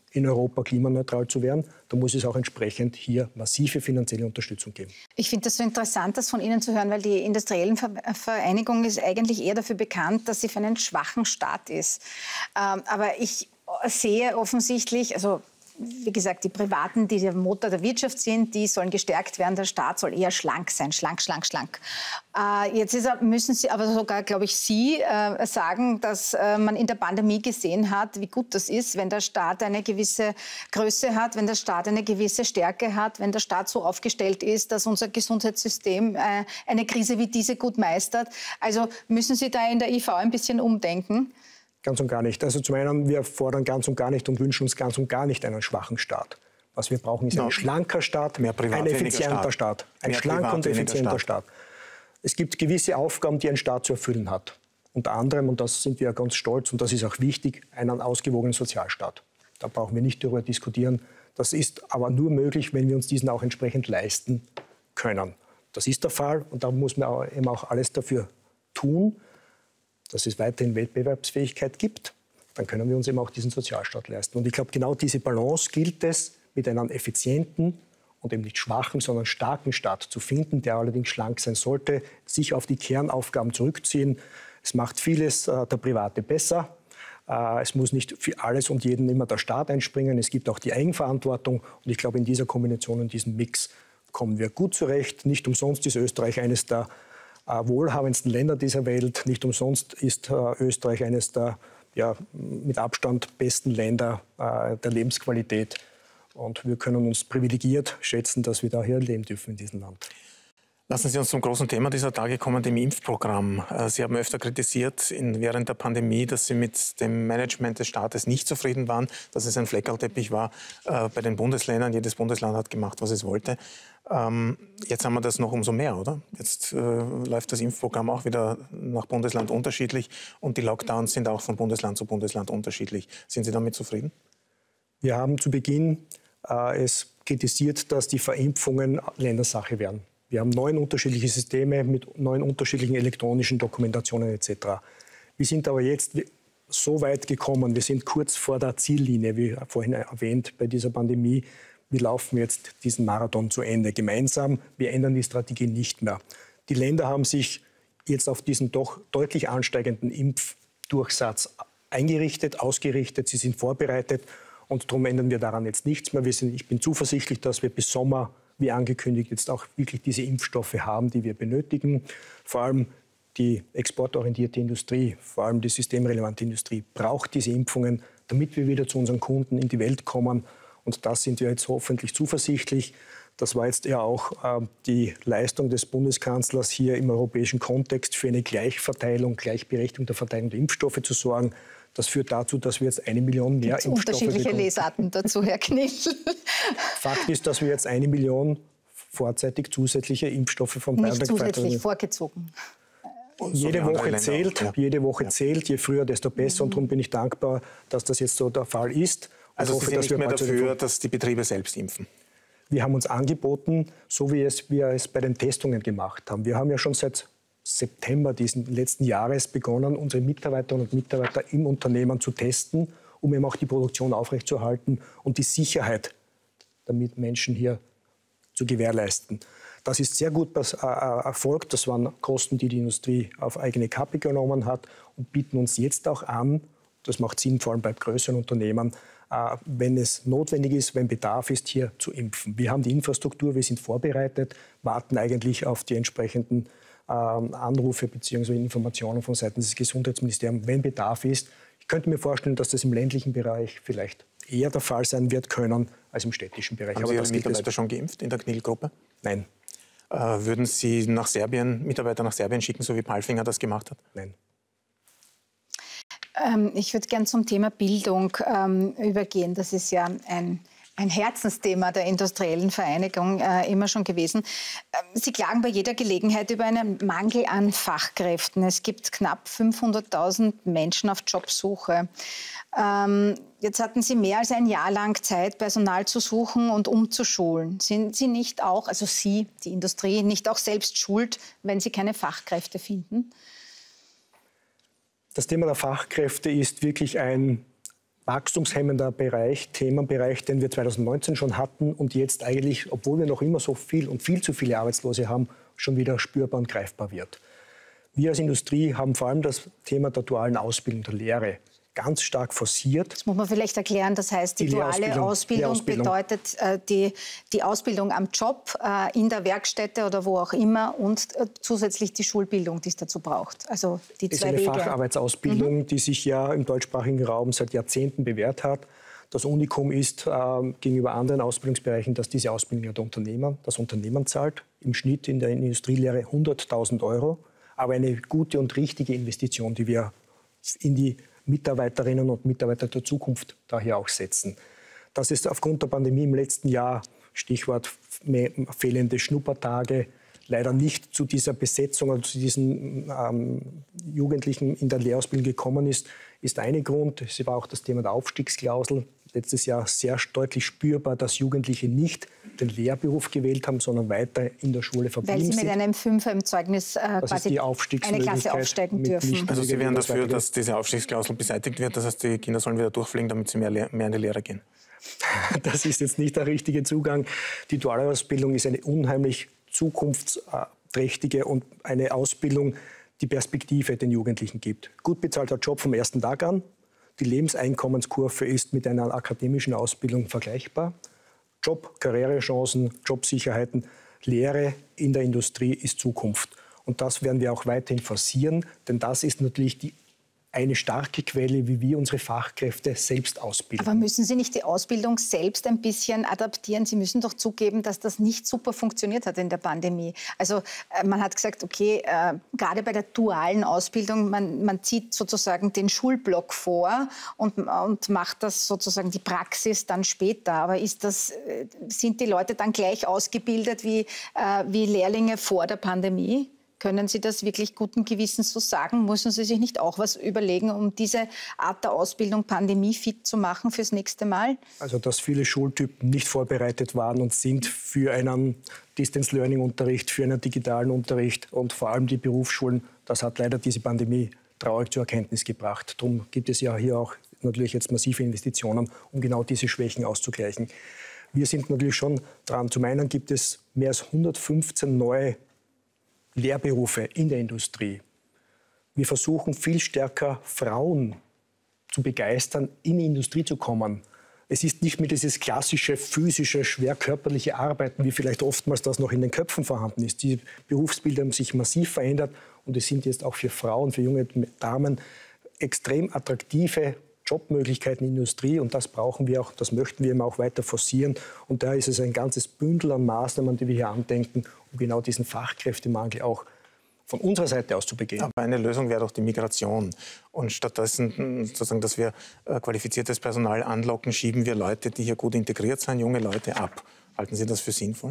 in Europa klimaneutral zu werden, dann muss es auch entsprechend hier massive finanzielle Unterstützung geben. Ich finde das so interessant, das von Ihnen zu hören, weil die Industriellen Vereinigung ist eigentlich eher dafür bekannt, dass sie für einen schwachen Staat ist. Ähm, aber ich sehe offensichtlich, also wie gesagt, die Privaten, die der Motor der Wirtschaft sind, die sollen gestärkt werden. Der Staat soll eher schlank sein, schlank, schlank, schlank. Äh, jetzt ist, müssen Sie aber sogar, glaube ich, Sie äh, sagen, dass äh, man in der Pandemie gesehen hat, wie gut das ist, wenn der Staat eine gewisse Größe hat, wenn der Staat eine gewisse Stärke hat, wenn der Staat so aufgestellt ist, dass unser Gesundheitssystem äh, eine Krise wie diese gut meistert. Also müssen Sie da in der I V ein bisschen umdenken? Ganz und gar nicht. Also zum einen, wir fordern ganz und gar nicht und wünschen uns ganz und gar nicht einen schwachen Staat. Was wir brauchen, ist no. ein schlanker Staat, mehr privat, ein effizienter Staat. Staat. Ein mehr schlanker privat, und effizienter Staat. Staat. Es gibt gewisse Aufgaben, die ein Staat zu erfüllen hat. Unter anderem, und das sind wir ganz stolz, und das ist auch wichtig, einen ausgewogenen Sozialstaat. Da brauchen wir nicht darüber diskutieren. Das ist aber nur möglich, wenn wir uns diesen auch entsprechend leisten können. Das ist der Fall und da muss man eben auch alles dafür tun, dass es weiterhin Wettbewerbsfähigkeit gibt, dann können wir uns eben auch diesen Sozialstaat leisten. Und ich glaube, genau diese Balance gilt es, mit einem effizienten und eben nicht schwachen, sondern starken Staat zu finden, der allerdings schlank sein sollte, sich auf die Kernaufgaben zurückziehen. Es macht vieles äh, der Private besser. Äh, es muss nicht für alles und jeden immer der Staat einspringen. Es gibt auch die Eigenverantwortung. Und ich glaube, in dieser Kombination, in diesem Mix kommen wir gut zurecht. Nicht umsonst ist Österreich eines der wohlhabendsten Länder dieser Welt. Nicht umsonst ist äh, Österreich eines der ja, mit Abstand besten Länder äh, der Lebensqualität. Und wir können uns privilegiert schätzen, dass wir da hier leben dürfen in diesem Land. Lassen Sie uns zum großen Thema dieser Tage kommen, dem Impfprogramm. Sie haben öfter kritisiert in, während der Pandemie, dass Sie mit dem Management des Staates nicht zufrieden waren, dass es ein Fleckerlteppich war äh, bei den Bundesländern. Jedes Bundesland hat gemacht, was es wollte. Ähm, jetzt haben wir das noch umso mehr, oder? Jetzt äh, läuft das Impfprogramm auch wieder nach Bundesland unterschiedlich und die Lockdowns sind auch von Bundesland zu Bundesland unterschiedlich. Sind Sie damit zufrieden? Wir haben zu Beginn äh, es kritisiert, dass die Verimpfungen Ländersache wären. Wir haben neun unterschiedliche Systeme mit neun unterschiedlichen elektronischen Dokumentationen et cetera. Wir sind aber jetzt so weit gekommen, wir sind kurz vor der Ziellinie, wie vorhin erwähnt, bei dieser Pandemie. Wir laufen jetzt diesen Marathon zu Ende gemeinsam. Wir ändern die Strategie nicht mehr. Die Länder haben sich jetzt auf diesen doch deutlich ansteigenden Impfdurchsatz eingerichtet, ausgerichtet. Sie sind vorbereitet und darum ändern wir daran jetzt nichts mehr. Wir sind, ich bin zuversichtlich, dass wir bis Sommer, wie angekündigt, jetzt auch wirklich diese Impfstoffe haben, die wir benötigen. Vor allem die exportorientierte Industrie, vor allem die systemrelevante Industrie, braucht diese Impfungen, damit wir wieder zu unseren Kunden in die Welt kommen. Und das sind wir jetzt hoffentlich zuversichtlich. Das war jetzt ja auch äh, die Leistung des Bundeskanzlers, hier im europäischen Kontext für eine Gleichverteilung, Gleichberechtigung der Verteilung der Impfstoffe zu sorgen. Das führt dazu, dass wir jetzt eine Million mehr Impfstoffe bekommen. Unterschiedliche Lesarten dazu, Herr Knittel. Fakt ist, dass wir jetzt eine Million vorzeitig zusätzliche Impfstoffe von BioNTech Nicht zusätzlich, vorgezogen. Jede Woche zählt, ja. jede Woche ja. zählt, je früher, desto besser. Und darum bin ich dankbar, dass das jetzt so der Fall ist. Also hoffe, Sie sind dass nicht wir mehr dafür, dass die Betriebe selbst impfen? Wir haben uns angeboten, so wie es, wir es bei den Testungen gemacht haben. Wir haben ja schon seit September diesen letzten Jahres begonnen, unsere Mitarbeiterinnen und Mitarbeiter im Unternehmen zu testen, um eben auch die Produktion aufrechtzuerhalten und die Sicherheit der Menschen hier zu gewährleisten. Das ist sehr gut erfolgt. Das waren Kosten, die die Industrie auf eigene Kappe genommen hat und bieten uns jetzt auch an, das macht Sinn, vor allem bei größeren Unternehmen, wenn es notwendig ist, wenn Bedarf ist, hier zu impfen. Wir haben die Infrastruktur, wir sind vorbereitet, warten eigentlich auf die entsprechenden Anrufe bzw. Informationen von Seiten des Gesundheitsministeriums, wenn Bedarf ist. Ich könnte mir vorstellen, dass das im ländlichen Bereich vielleicht eher der Fall sein wird können als im städtischen Bereich. Haben Aber Sie Ihre das Mitarbeiter schon geimpft in der Knittel-Gruppe? Nein. Äh, würden Sie nach Serbien, Mitarbeiter nach Serbien schicken, so wie Palfinger das gemacht hat? Nein. Ähm, ich würde gerne zum Thema Bildung ähm, übergehen. Das ist ja ein Ein Herzensthema der Industriellen Vereinigung äh, immer schon gewesen. Ähm, Sie klagen bei jeder Gelegenheit über einen Mangel an Fachkräften. Es gibt knapp fünfhunderttausend Menschen auf Jobsuche. Ähm, jetzt hatten Sie mehr als ein Jahr lang Zeit, Personal zu suchen und umzuschulen. Sind Sie nicht auch, also Sie, die Industrie, nicht auch selbst schuld, wenn Sie keine Fachkräfte finden? Das Thema der Fachkräfte ist wirklich ein wachstumshemmender Bereich, Themenbereich, den wir zweitausendneunzehn schon hatten und jetzt eigentlich, obwohl wir noch immer so viel und viel zu viele Arbeitslose haben, schon wieder spürbar und greifbar wird. Wir als Industrie haben vor allem das Thema der dualen Ausbildung, der Lehre, ganz stark forciert. Das muss man vielleicht erklären. Das heißt, die, die duale Ausbildung, Ausbildung, Ausbildung bedeutet äh, die, die Ausbildung am Job, äh, in der Werkstätte oder wo auch immer und äh, zusätzlich die Schulbildung, die es dazu braucht. Also die zwei Wege. Das ist eine Facharbeitsausbildung, mhm. die sich ja im deutschsprachigen Raum seit Jahrzehnten bewährt hat. Das Unikum ist äh, gegenüber anderen Ausbildungsbereichen, dass diese Ausbildung ja der Unternehmer, das Unternehmen zahlt. Im Schnitt in der Industrielehre hunderttausend Euro. Aber eine gute und richtige Investition, die wir in die Mitarbeiterinnen und Mitarbeiter der Zukunft daher auch setzen. Das ist aufgrund der Pandemie im letzten Jahr, Stichwort fehlende Schnuppertage, leider nicht zu dieser Besetzung oder zu diesen ähm, Jugendlichen in der Lehrausbildung gekommen ist, ist ein Grund. Es war auch das Thema der Aufstiegsklausel. Letztes Jahr sehr deutlich spürbar, dass Jugendliche nicht den Lehrberuf gewählt haben, sondern weiter in der Schule verblieben sind. Weil sie mit einem Fünfer im Zeugnis äh, das quasi eine Klasse aufsteigen dürfen. Also Sie wären dafür, dass diese Aufstiegsklausel beseitigt wird, das heißt, die Kinder sollen wieder durchfliegen, damit sie mehr, mehr in die Lehre gehen? Das ist jetzt nicht der richtige Zugang. Die duale Ausbildung ist eine unheimlich zukunftsträchtige und eine Ausbildung, die Perspektive den Jugendlichen gibt. Gut bezahlter Job vom ersten Tag an. Die Lebenseinkommenskurve ist mit einer akademischen Ausbildung vergleichbar. Job, Karrierechancen, Jobsicherheiten, Lehre in der Industrie ist Zukunft. Und das werden wir auch weiterhin forcieren, denn das ist natürlich die eine starke Quelle, wie wir unsere Fachkräfte selbst ausbilden. Aber müssen Sie nicht die Ausbildung selbst ein bisschen adaptieren? Sie müssen doch zugeben, dass das nicht super funktioniert hat in der Pandemie. Also äh, man hat gesagt, okay, äh, gerade bei der dualen Ausbildung, man, man zieht sozusagen den Schulblock vor und, und macht das sozusagen die Praxis dann später. Aber ist das, äh, sind die Leute dann gleich ausgebildet wie, äh, wie Lehrlinge vor der Pandemie? Können Sie das wirklich guten Gewissens so sagen? Müssen Sie sich nicht auch was überlegen, um diese Art der Ausbildung pandemiefit zu machen fürs nächste Mal? Also, dass viele Schultypen nicht vorbereitet waren und sind für einen Distance-Learning-Unterricht, für einen digitalen Unterricht und vor allem die Berufsschulen, das hat leider diese Pandemie traurig zur Erkenntnis gebracht. Darum gibt es ja hier auch natürlich jetzt massive Investitionen, um genau diese Schwächen auszugleichen. Wir sind natürlich schon dran. Zum einen gibt es mehr als hundertfünfzehn neue Lehrberufe in der Industrie. Wir versuchen viel stärker Frauen zu begeistern, in die Industrie zu kommen. Es ist nicht mehr dieses klassische, physische, schwer körperliche Arbeiten, wie vielleicht oftmals das noch in den Köpfen vorhanden ist. Die Berufsbilder haben sich massiv verändert und es sind jetzt auch für Frauen, für junge Damen extrem attraktive Jobmöglichkeiten in der Industrie und das brauchen wir auch, das möchten wir eben auch weiter forcieren. Und da ist es ein ganzes Bündel an Maßnahmen, die wir hier andenken, um genau diesen Fachkräftemangel auch von unserer Seite aus zu begehen. Aber eine Lösung wäre doch die Migration. Und stattdessen, sozusagen, dass wir äh, qualifiziertes Personal anlocken, schieben wir Leute, die hier gut integriert sind, junge Leute ab. Halten Sie das für sinnvoll?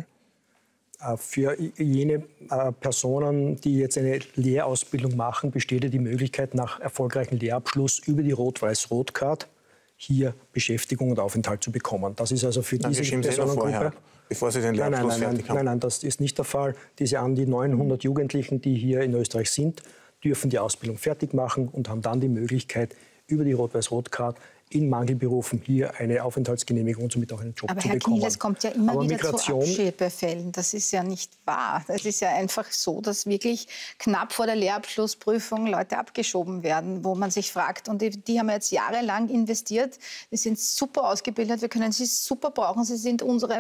Für jene Personen, die jetzt eine Lehrausbildung machen, besteht ja die Möglichkeit, nach erfolgreichem Lehrabschluss über die Rot-Weiß-Rot-Card hier Beschäftigung und Aufenthalt zu bekommen. Das ist also für Nein, diese Sie Personengruppe... Vorher, bevor Sie den Lehrabschluss nein, nein, nein, fertig haben. Nein, nein, das ist nicht der Fall. Diese an die neunhundert Jugendlichen, die hier in Österreich sind, dürfen die Ausbildung fertig machen und haben dann die Möglichkeit, über die Rot-Weiß-Rot-Card in Mangelberufen hier eine Aufenthaltsgenehmigung und somit auch einen Job Aber zu Herr bekommen. Kniel, es kommt ja immer Aber wieder Migration, zu Abschiebefällen. Das ist ja nicht wahr. Es ist ja einfach so, dass wirklich knapp vor der Lehrabschlussprüfung Leute abgeschoben werden, wo man sich fragt, und die, die haben jetzt jahrelang investiert, die sind super ausgebildet, wir können sie super brauchen, sie sind unsere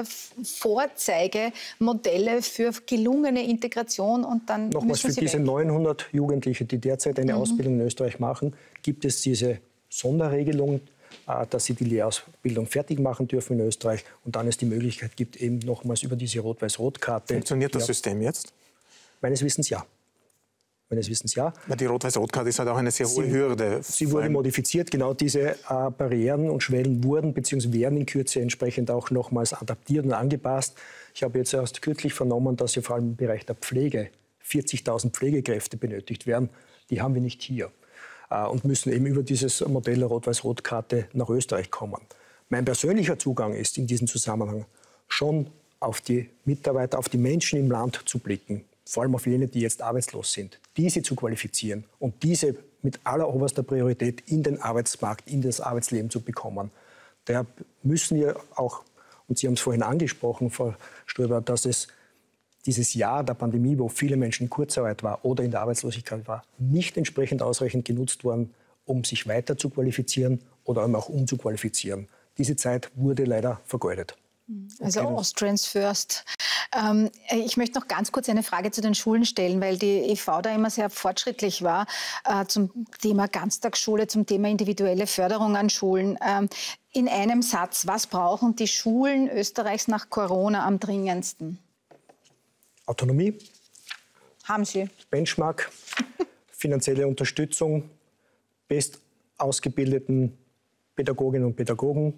Vorzeigemodelle für gelungene Integration und dann Nochmals, müssen sie für diese weg. neunhundert Jugendliche, die derzeit eine mhm. Ausbildung in Österreich machen, gibt es diese Sonderregelung, dass sie die Lehrausbildung fertig machen dürfen in Österreich und dann es die Möglichkeit gibt, eben nochmals über diese Rot-Weiß-Rot-Karte... Funktioniert das ja, System jetzt? Meines Wissens ja. Meines Wissens ja. Weil die Rot-Weiß-Rot-Karte ist halt auch eine sehr hohe sie, Hürde. Sie wurde modifiziert. Genau diese äh, Barrieren und Schwellen wurden bzw. werden in Kürze entsprechend auch nochmals adaptiert und angepasst. Ich habe jetzt erst kürzlich vernommen, dass ja vor allem im Bereich der Pflege vierzigtausend Pflegekräfte benötigt werden. Die haben wir nicht hier. Und müssen eben über dieses Modell der Rot-Weiß-Rot-Karte nach Österreich kommen. Mein persönlicher Zugang ist in diesem Zusammenhang schon auf die Mitarbeiter, auf die Menschen im Land zu blicken, vor allem auf jene, die jetzt arbeitslos sind, diese zu qualifizieren und diese mit alleroberster Priorität in den Arbeitsmarkt, in das Arbeitsleben zu bekommen. Daher müssen wir auch, und Sie haben es vorhin angesprochen, Frau Ströber, dass es dieses Jahr der Pandemie, wo viele Menschen in Kurzarbeit waren oder in der Arbeitslosigkeit waren, nicht entsprechend ausreichend genutzt worden, um sich weiter zu qualifizieren oder auch umzuqualifizieren. Diese Zeit wurde leider vergeudet. Also okay. Austrians first. Ähm, ich möchte noch ganz kurz eine Frage zu den Schulen stellen, weil die E V da immer sehr fortschrittlich war äh, zum Thema Ganztagsschule, zum Thema individuelle Förderung an Schulen. Ähm, in einem Satz, was brauchen die Schulen Österreichs nach Corona am dringendsten? Autonomie. Haben Sie. Benchmark, finanzielle Unterstützung, best ausgebildeten Pädagoginnen und Pädagogen.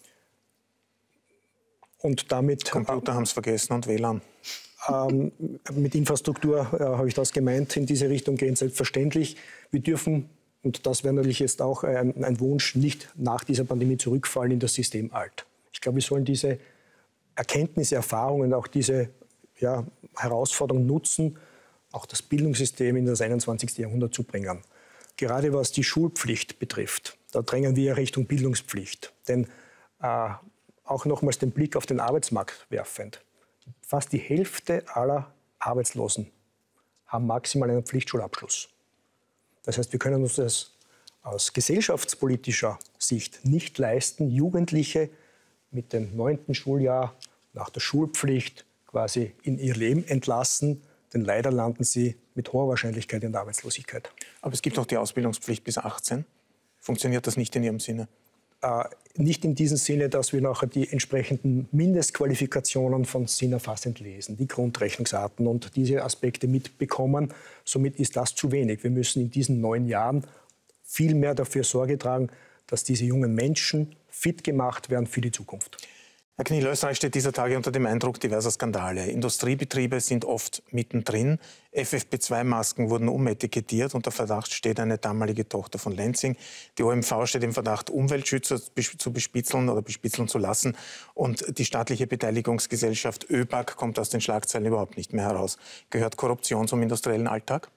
Und damit, Computer äh, haben es vergessen und W L A N. Ähm, mit Infrastruktur äh, habe ich das gemeint, in diese Richtung gehen, selbstverständlich. Wir dürfen, und das wäre natürlich jetzt auch ein, ein Wunsch, nicht nach dieser Pandemie zurückfallen in das System alt. Ich glaube, wir sollen diese Erkenntnisse, Erfahrungen, auch diese ja, Herausforderungen nutzen, auch das Bildungssystem in das einundzwanzigste Jahrhundert zu bringen. Gerade was die Schulpflicht betrifft, da drängen wir Richtung Bildungspflicht. Denn äh, auch nochmals den Blick auf den Arbeitsmarkt werfend. Fast die Hälfte aller Arbeitslosen haben maximal einen Pflichtschulabschluss. Das heißt, wir können uns das aus gesellschaftspolitischer Sicht nicht leisten, Jugendliche mit dem neunten Schuljahr nach der Schulpflicht quasi in ihr Leben entlassen, denn leider landen sie mit hoher Wahrscheinlichkeit in der Arbeitslosigkeit. Aber es gibt auch die Ausbildungspflicht bis achtzehn. Funktioniert das nicht in Ihrem Sinne? Äh, nicht in diesem Sinne, dass wir nachher die entsprechenden Mindestqualifikationen von sinnerfassend lesen, die Grundrechnungsarten und diese Aspekte mitbekommen. Somit ist das zu wenig. Wir müssen in diesen neun Jahren viel mehr dafür Sorge tragen, dass diese jungen Menschen fit gemacht werden für die Zukunft. Herr Knill, Österreich steht dieser Tage unter dem Eindruck diverser Skandale. Industriebetriebe sind oft mittendrin. F F P zwei Masken wurden umetikettiert. Unter Verdacht steht eine damalige Tochter von Lenzing. Die O M V steht im Verdacht, Umweltschützer zu bespitzeln oder bespitzeln zu lassen. Und die staatliche Beteiligungsgesellschaft ÖBAG kommt aus den Schlagzeilen überhaupt nicht mehr heraus. Gehört Korruption zum industriellen Alltag?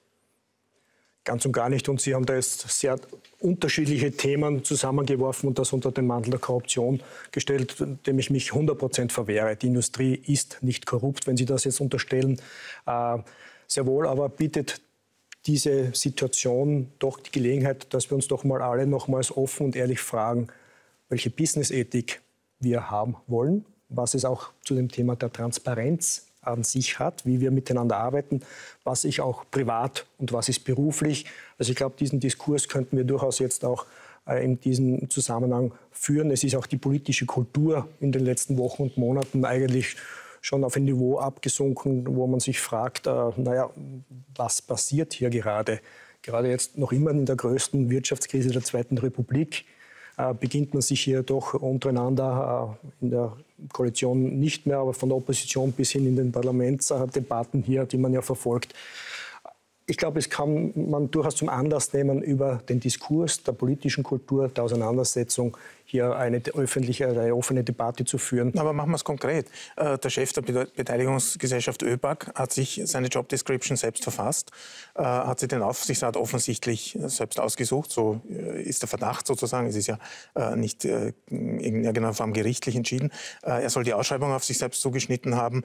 Ganz und gar nicht. Und Sie haben da jetzt sehr unterschiedliche Themen zusammengeworfen und das unter den Mantel der Korruption gestellt, dem ich mich hundert Prozent verwehre. Die Industrie ist nicht korrupt, wenn Sie das jetzt unterstellen. Äh, sehr wohl aber bietet diese Situation doch die Gelegenheit, dass wir uns doch mal alle nochmals offen und ehrlich fragen, welche Business-Ethik wir haben wollen, was es auch zu dem Thema der Transparenz an sich hat, wie wir miteinander arbeiten, was ich auch privat und was ist beruflich. Also ich glaube, diesen Diskurs könnten wir durchaus jetzt auch äh, in diesem Zusammenhang führen. Es ist auch die politische Kultur in den letzten Wochen und Monaten eigentlich schon auf ein Niveau abgesunken, wo man sich fragt, äh, naja, was passiert hier gerade? Gerade jetzt noch immer in der größten Wirtschaftskrise der Zweiten Republik äh, beginnt man sich hier doch untereinander äh, in der Koalition nicht mehr, aber von der Opposition bis hin in den Parlamentsdebatten hier, die man ja verfolgt. Ich glaube, es kann man durchaus zum Anlass nehmen, über den Diskurs der politischen Kultur, der Auseinandersetzung hier eine öffentliche, eine offene Debatte zu führen. Aber machen wir es konkret. Der Chef der Beteiligungsgesellschaft ÖBAG hat sich seine Job Description selbst verfasst, hat sich den Aufsichtsrat offensichtlich selbst ausgesucht. So ist der Verdacht sozusagen. Es ist ja nicht in irgendeiner Form gerichtlich entschieden. Er soll die Ausschreibung auf sich selbst zugeschnitten haben.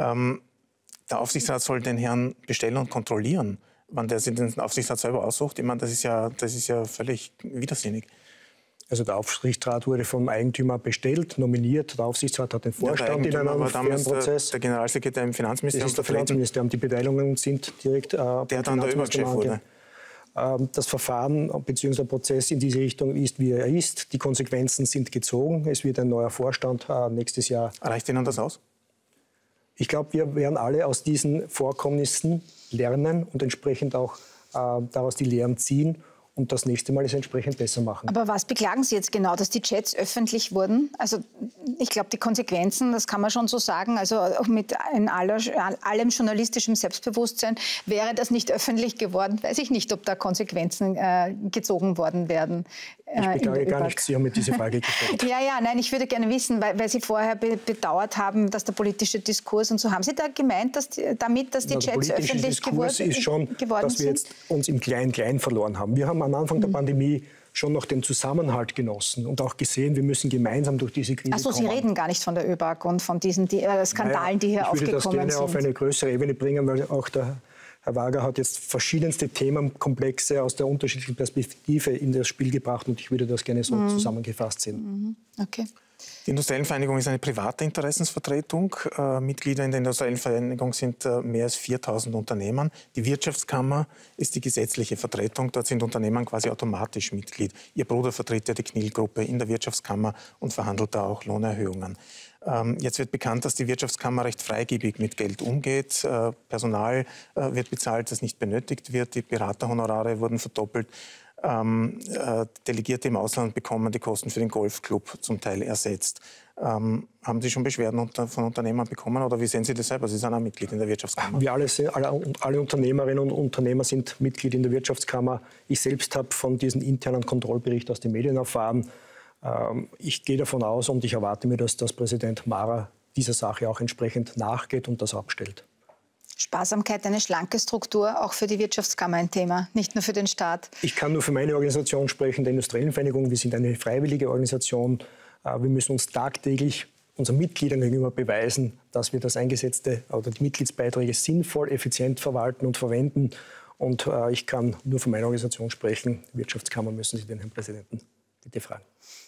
Der Aufsichtsrat soll den Herrn bestellen und kontrollieren. Wann der sich den Aufsichtsrat selber aussucht, ich meine, das ist ja, das ist ja völlig widersinnig. Also der Aufsichtsrat wurde vom Eigentümer bestellt, nominiert. Der Aufsichtsrat hat den Vorstand ja, in einem fairen Prozess. Der, der Generalsekretär im Finanzministerium. Das ist der Finanzministerium. Die Beteiligungen sind direkt. Äh, der dann der Überchef wurde. Ähm, das Verfahren bzw. der Prozess in diese Richtung ist, wie er ist. Die Konsequenzen sind gezogen. Es wird ein neuer Vorstand äh, nächstes Jahr. Reicht Ihnen das aus? Ich glaube, wir werden alle aus diesen Vorkommnissen lernen und entsprechend auch äh, daraus die Lehren ziehen und das nächste Mal es entsprechend besser machen. Aber was beklagen Sie jetzt genau, dass die Chats öffentlich wurden? Also ich glaube, die Konsequenzen, das kann man schon so sagen, also auch mit in aller, allem journalistischem Selbstbewusstsein, wäre das nicht öffentlich geworden, weiß ich nicht, ob da Konsequenzen äh, gezogen worden wären. Ich beklage gar nicht, Sie haben mir diese Frage gestellt. Ja, ja, nein, ich würde gerne wissen, weil, weil Sie vorher be bedauert haben, dass der politische Diskurs und so, haben Sie da gemeint, dass die, damit, dass die Na, Chats öffentlich geworden sind? ist schon, dass wir jetzt uns im Klein-Klein verloren haben. Wir haben am Anfang der mhm. Pandemie schon noch den Zusammenhalt genossen und auch gesehen, wir müssen gemeinsam durch diese Krise kommen. Ach so, kommen. Sie reden gar nicht von der ÖBAG und von diesen die, äh, Skandalen, naja, die hier aufgekommen sind. Ich würde das gerne sind. auf eine größere Ebene bringen, weil auch der Herr Wager hat jetzt verschiedenste Themenkomplexe aus der unterschiedlichen Perspektive in das Spiel gebracht und ich würde das gerne so mhm. zusammengefasst sehen. Mhm. Okay. Die Industriellenvereinigung ist eine private Interessensvertretung. Äh, Mitglieder in der Industriellenvereinigung sind äh, mehr als viertausend Unternehmen. Die Wirtschaftskammer ist die gesetzliche Vertretung. Dort sind Unternehmen quasi automatisch Mitglied. Ihr Bruder vertritt ja die Knill-Gruppe in der Wirtschaftskammer und verhandelt da auch Lohnerhöhungen. Ähm, jetzt wird bekannt, dass die Wirtschaftskammer recht freigebig mit Geld umgeht. Äh, Personal äh, wird bezahlt, das nicht benötigt wird. Die Beraterhonorare wurden verdoppelt. Ähm, äh, Delegierte im Ausland bekommen die Kosten für den Golfclub zum Teil ersetzt. Ähm, haben Sie schon Beschwerden unter, von Unternehmern bekommen oder wie sehen Sie das selber? Sie sind auch Mitglied in der Wirtschaftskammer. Wir alle, alle, alle Unternehmerinnen und Unternehmer sind Mitglied in der Wirtschaftskammer. Ich selbst habe von diesem internen Kontrollbericht aus den Medien erfahren. Ähm, ich gehe davon aus und ich erwarte mir, dass das Präsident Mara dieser Sache auch entsprechend nachgeht und das abstellt. Sparsamkeit, eine schlanke Struktur, auch für die Wirtschaftskammer ein Thema, nicht nur für den Staat. Ich kann nur für meine Organisation sprechen, der Industriellenvereinigung. Wir sind eine freiwillige Organisation. Wir müssen uns tagtäglich unseren Mitgliedern gegenüber beweisen, dass wir das eingesetzte oder die Mitgliedsbeiträge sinnvoll, effizient verwalten und verwenden. Und ich kann nur für meine Organisation sprechen. Wirtschaftskammer müssen Sie den Herrn Präsidenten bitte fragen.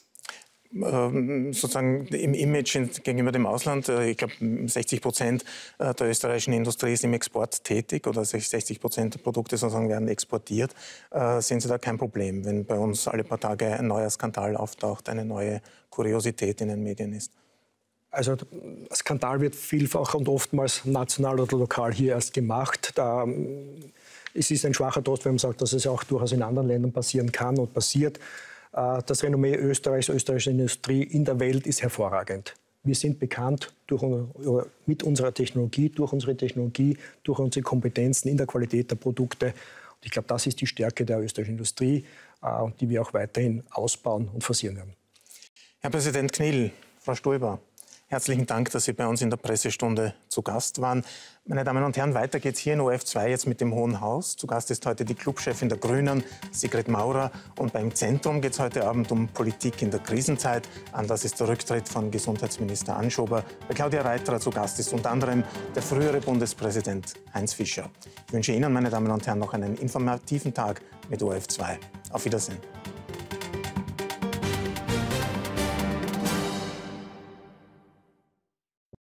Ähm, sozusagen im Image gegenüber dem Ausland. Ich glaube, sechzig Prozent der österreichischen Industrie ist im Export tätig oder sechzig Prozent der Produkte sozusagen werden exportiert. Äh, sehen Sie da kein Problem, wenn bei uns alle paar Tage ein neuer Skandal auftaucht, eine neue Kuriosität in den Medien ist? Also Skandal wird vielfach und oftmals national oder lokal hier erst gemacht. Da, es ist ein schwacher Trost, wenn man sagt, dass es auch durchaus in anderen Ländern passieren kann und passiert. Das Renommee Österreichs, österreichischer Industrie in der Welt ist hervorragend. Wir sind bekannt durch, mit unserer Technologie, durch unsere Technologie, durch unsere Kompetenzen in der Qualität der Produkte. Und ich glaube, das ist die Stärke der österreichischen Industrie, die wir auch weiterhin ausbauen und forcieren werden. Herr Präsident Knill, Frau Stoiber, herzlichen Dank, dass Sie bei uns in der Pressestunde zu Gast waren. Meine Damen und Herren, weiter geht's hier in O R F zwei jetzt mit dem Hohen Haus. Zu Gast ist heute die Clubchefin der Grünen, Sigrid Maurer. Und beim Zentrum geht es heute Abend um Politik in der Krisenzeit. Anlass ist der Rücktritt von Gesundheitsminister Anschober. Bei Claudia Reiterer zu Gast ist unter anderem der frühere Bundespräsident Heinz Fischer. Ich wünsche Ihnen, meine Damen und Herren, noch einen informativen Tag mit O R F zwei. Auf Wiedersehen.